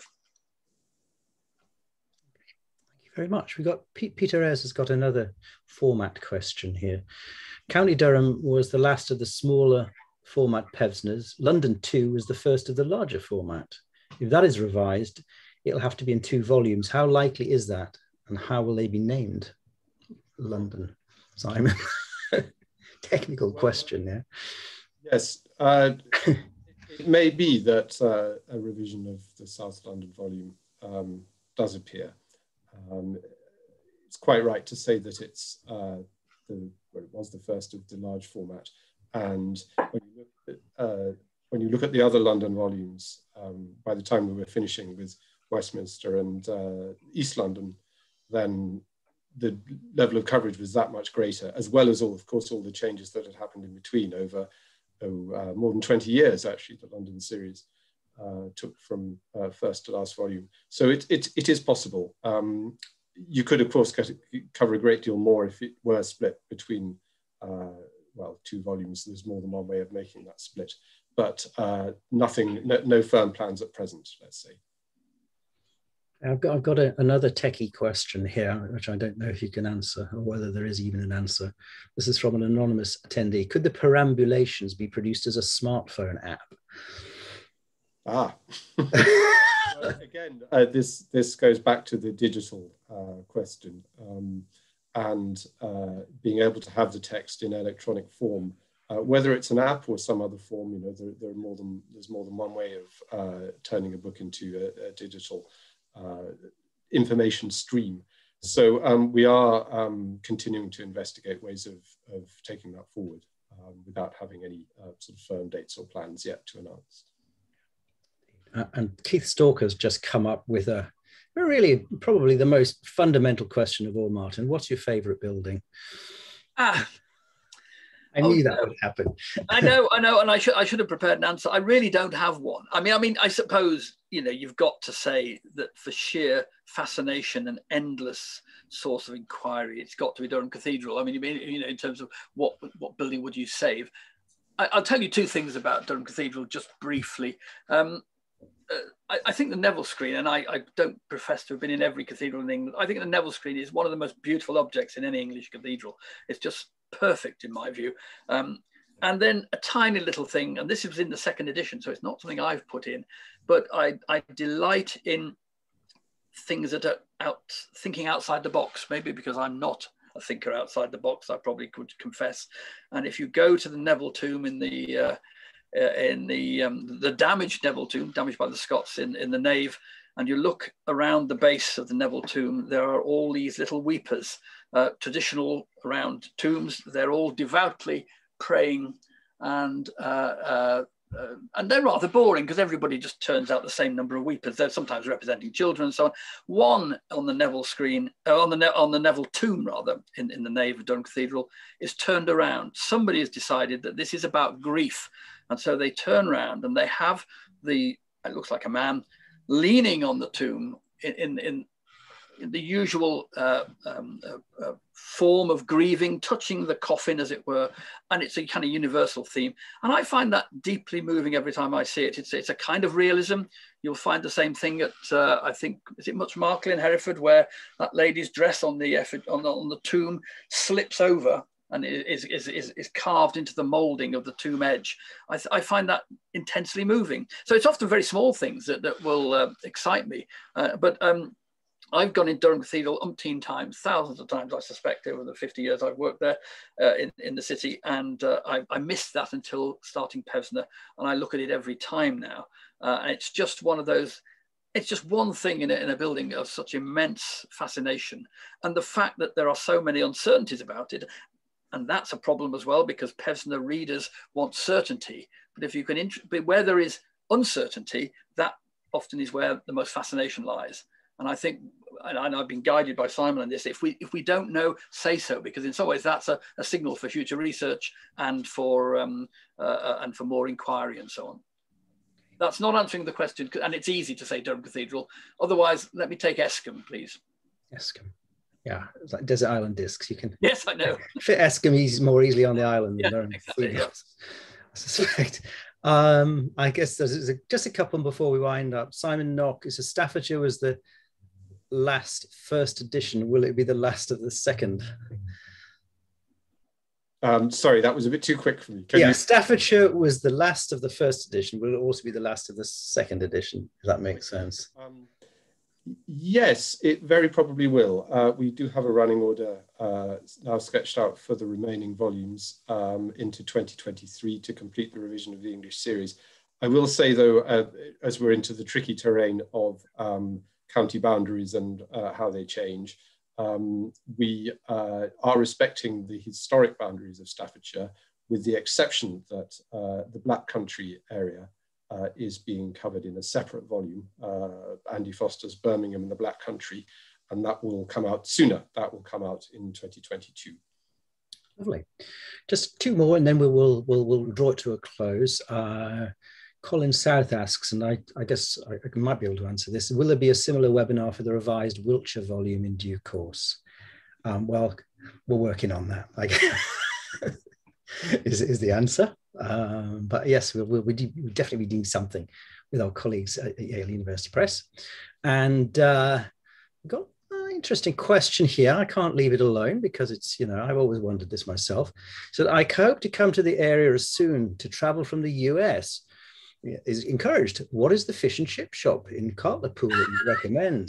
Very much. We got P Peter Ayres has got another format question here. County Durham was the last of the smaller format Pevsners. London two was the first of the larger format. If that is revised, it'll have to be in two volumes. How likely is that, and how will they be named? London, Simon. Technical question, yeah. Yes, uh, it may be that uh, a revision of the South London volume um, does appear. Um, it's quite right to say that it's uh, the, well, it was the first of the large format, and when you look at, uh, when you look at the other London volumes, um, by the time we were finishing with Westminster and uh, East London, then the level of coverage was that much greater, as well as all, of course, all the changes that had happened in between over oh, uh, more than twenty years, actually, the London series. Uh, took from uh, first to last volume. So it, it, it is possible. Um, you could, of course, get, cover a great deal more if it were split between, uh, well, two volumes. There's more than one way of making that split, but uh, nothing, no, no firm plans at present, let's say. I've got, I've got a, another techie question here, which I don't know if you can answer, or whether there is even an answer. This is from an anonymous attendee. Could the perambulations be produced as a smartphone app? Ah, well, again, uh, this this goes back to the digital uh, question, um, and uh, being able to have the text in electronic form, uh, whether it's an app or some other form. You know, there, there are more than there's more than one way of uh, turning a book into a, a digital uh, information stream. So um, we are um, continuing to investigate ways of of taking that forward um, without having any uh, sort of firm dates or plans yet to announce. Uh, and Keith Stalker's just come up with a, a really probably the most fundamental question of all, Martin. What's your favourite building? Ah, I knew oh, that no. would happen. I know, I know, and I should I should have prepared an answer. I really don't have one. I mean, I mean, I suppose you know you've got to say that for sheer fascination and endless source of inquiry, it's got to be Durham Cathedral. I mean, you know, in terms of what what building would you save? I, I'll tell you two things about Durham Cathedral just briefly. Um, Uh, I, I think the Neville screen, and I, I don't profess to have been in every cathedral in England, I think the Neville screen is one of the most beautiful objects in any English cathedral. It's just perfect in my view. Um, and then a tiny little thing, and this was in the second edition, so it's not something I've put in, but I, I delight in things that are out, thinking outside the box, maybe because I'm not a thinker outside the box, I probably could confess. And if you go to the Neville tomb in the uh, uh, in the um, the damaged Neville tomb, damaged by the Scots in, in the nave, and you look around the base of the Neville tomb, there are all these little weepers, uh, traditional around tombs. They're all devoutly praying, and uh, uh, uh, and they're rather boring because everybody just turns out the same number of weepers. They're sometimes representing children and so on. One on the Neville screen, uh, on the ne on the Neville tomb rather, in, in the nave of Durham Cathedral, is turned around. Somebody has decided that this is about grief, and so they turn around and they have the, it looks like a man leaning on the tomb in in, in, in the usual uh, um, uh, uh, form of grieving, touching the coffin, as it were, and it's a kind of universal theme. And I find that deeply moving every time I see it. It's, it's a kind of realism. You'll find the same thing at, uh, I think, is it Much Markley in Hereford, where that lady's dress on the, on the, on the tomb slips over and is, is, is, is carved into the moulding of the tomb edge. I, I find that intensely moving. So it's often very small things that, that will uh, excite me. Uh, but um, I've gone in Durham Cathedral umpteen times, thousands of times, I suspect, over the fifty years I've worked there uh, in, in the city. And uh, I, I missed that until starting Pevsner. And I look at it every time now. Uh, and it's just one of those, it's just one thing in a, in a building of such immense fascination. And the fact that there are so many uncertainties about it, and that's a problem as well, because Pevsner readers want certainty. But if you can, but where there is uncertainty, that often is where the most fascination lies. And I think, and I've been guided by Simon on this, if we if we don't know, say so, because in some ways that's a, a signal for future research and for um, uh, and for more inquiry and so on. That's not answering the question, and it's easy to say Durham Cathedral. Otherwise, let me take Escombe, please. Escombe, yeah, it's like desert island discs. You can yes, I know. fit Escombe easy, more easily on the island than yeah, Durham exactly, Cathedral, yeah. I suspect. Um, I guess there's a, just a couple before we wind up. Simon Knock, is a Staffordshire was the last first edition. Will it be the last of the second? Um, sorry, that was a bit too quick for me. Can yeah, you... Staffordshire was the last of the first edition. Will it also be the last of the second edition? If that makes sense. Um, yes, it very probably will. Uh, we do have a running order uh, now sketched out for the remaining volumes um, into twenty twenty-three to complete the revision of the English series. I will say though, uh, as we're into the tricky terrain of um, county boundaries and uh, how they change, um, we uh, are respecting the historic boundaries of Staffordshire, with the exception that uh, the Black Country area uh, is being covered in a separate volume, uh, Andy Foster's Birmingham and the Black Country, and that will come out sooner. That will come out in twenty twenty-two. Lovely. Just two more and then we will we'll, we'll draw it to a close. Uh, Colin South asks, and I, I guess I, I might be able to answer this, will there be a similar webinar for the revised Wiltshire volume in due course? Um, well, we're working on that, I guess, is, is the answer. Um, but yes, we'll, we'll, we'll definitely be doing something with our colleagues at Yale University Press. And uh, we've got an interesting question here. I can't leave it alone because it's, you know, I've always wondered this myself. So I hope to come to the area as soon to travel from the U S is encouraged. What is the fish and chip shop in Cartlerpool that you recommend?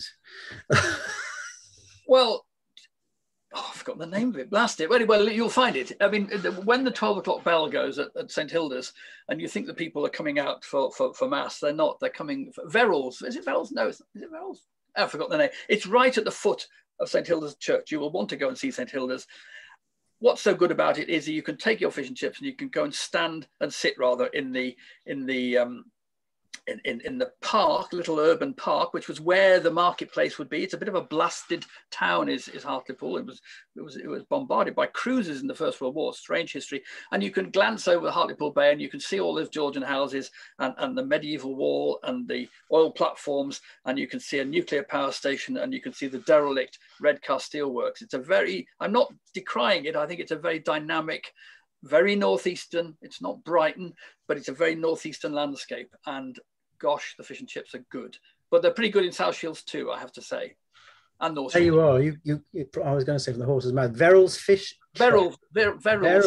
Well, oh, I forgot the name of it. Blast it. Well, well, you'll find it. I mean, when the twelve o'clock bell goes at, at Saint Hilda's, and you think the people are coming out for, for, for mass, they're not. They're coming for Verrill's. Is it Verrill's? No, is it Verrill's? Oh, I forgot the name. It's right at the foot of Saint Hilda's Church. You will want to go and see Saint Hilda's. What's so good about it is that you can take your fish and chips and you can go and stand and sit rather in the in the um, in, in, in the park, little urban park, which was where the marketplace would be. It's a bit of a blasted town, is, is Hartlepool. It was, it was it was bombarded by cruisers in the First World War, strange history. And you can glance over the Hartlepool Bay and you can see all those Georgian houses and, and the medieval wall and the oil platforms, and you can see a nuclear power station and you can see the derelict Redcar steelworks. It's a very, I'm not decrying it, I think it's a very dynamic, very northeastern. It's not Brighton, but it's a very northeastern landscape. And gosh, the fish and chips are good, but they're pretty good in South Shields too, I have to say. And North there you are. You, you, you, I was going to say from the horse's mouth. Verrill's fish. Verrill's. Ver, Verrill's. Verrill's.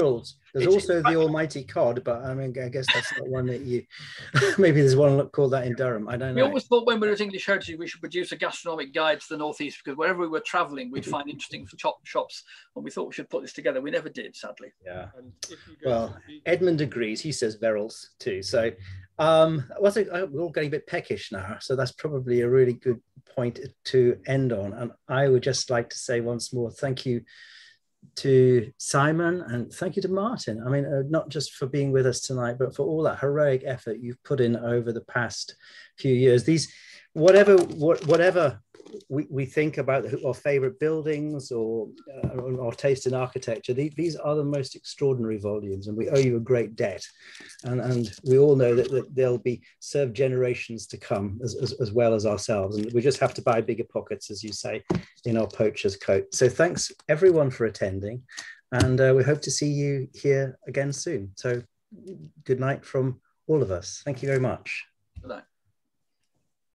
There's It's, also the almighty cod, but I mean, I guess that's not one that you, maybe there's one called that in Durham. I don't know. We always thought when we were at English Heritage, we should produce a gastronomic guide to the Northeast, because wherever we were traveling, we'd find interesting shop, shops, and we thought we should put this together. We never did, sadly. Yeah. And if you go Well, to- Edmund agrees. He says Verrills too. So um, well, I think we're all getting a bit peckish now. So that's probably a really good point to end on. And I would just like to say once more, thank you to Simon, and thank you to Martin. I mean, uh, not just for being with us tonight, but for all that heroic effort you've put in over the past few years. These, whatever, what, whatever we, we think about our favorite buildings or uh, our taste in architecture, these, these are the most extraordinary volumes, and we owe you a great debt. And, and we all know that, that they'll be served generations to come as, as, as well as ourselves. And we just have to buy bigger pockets, as you say, in our poacher's coat. So thanks everyone for attending. And uh, we hope to see you here again soon. So good night from all of us. Thank you very much. Good night.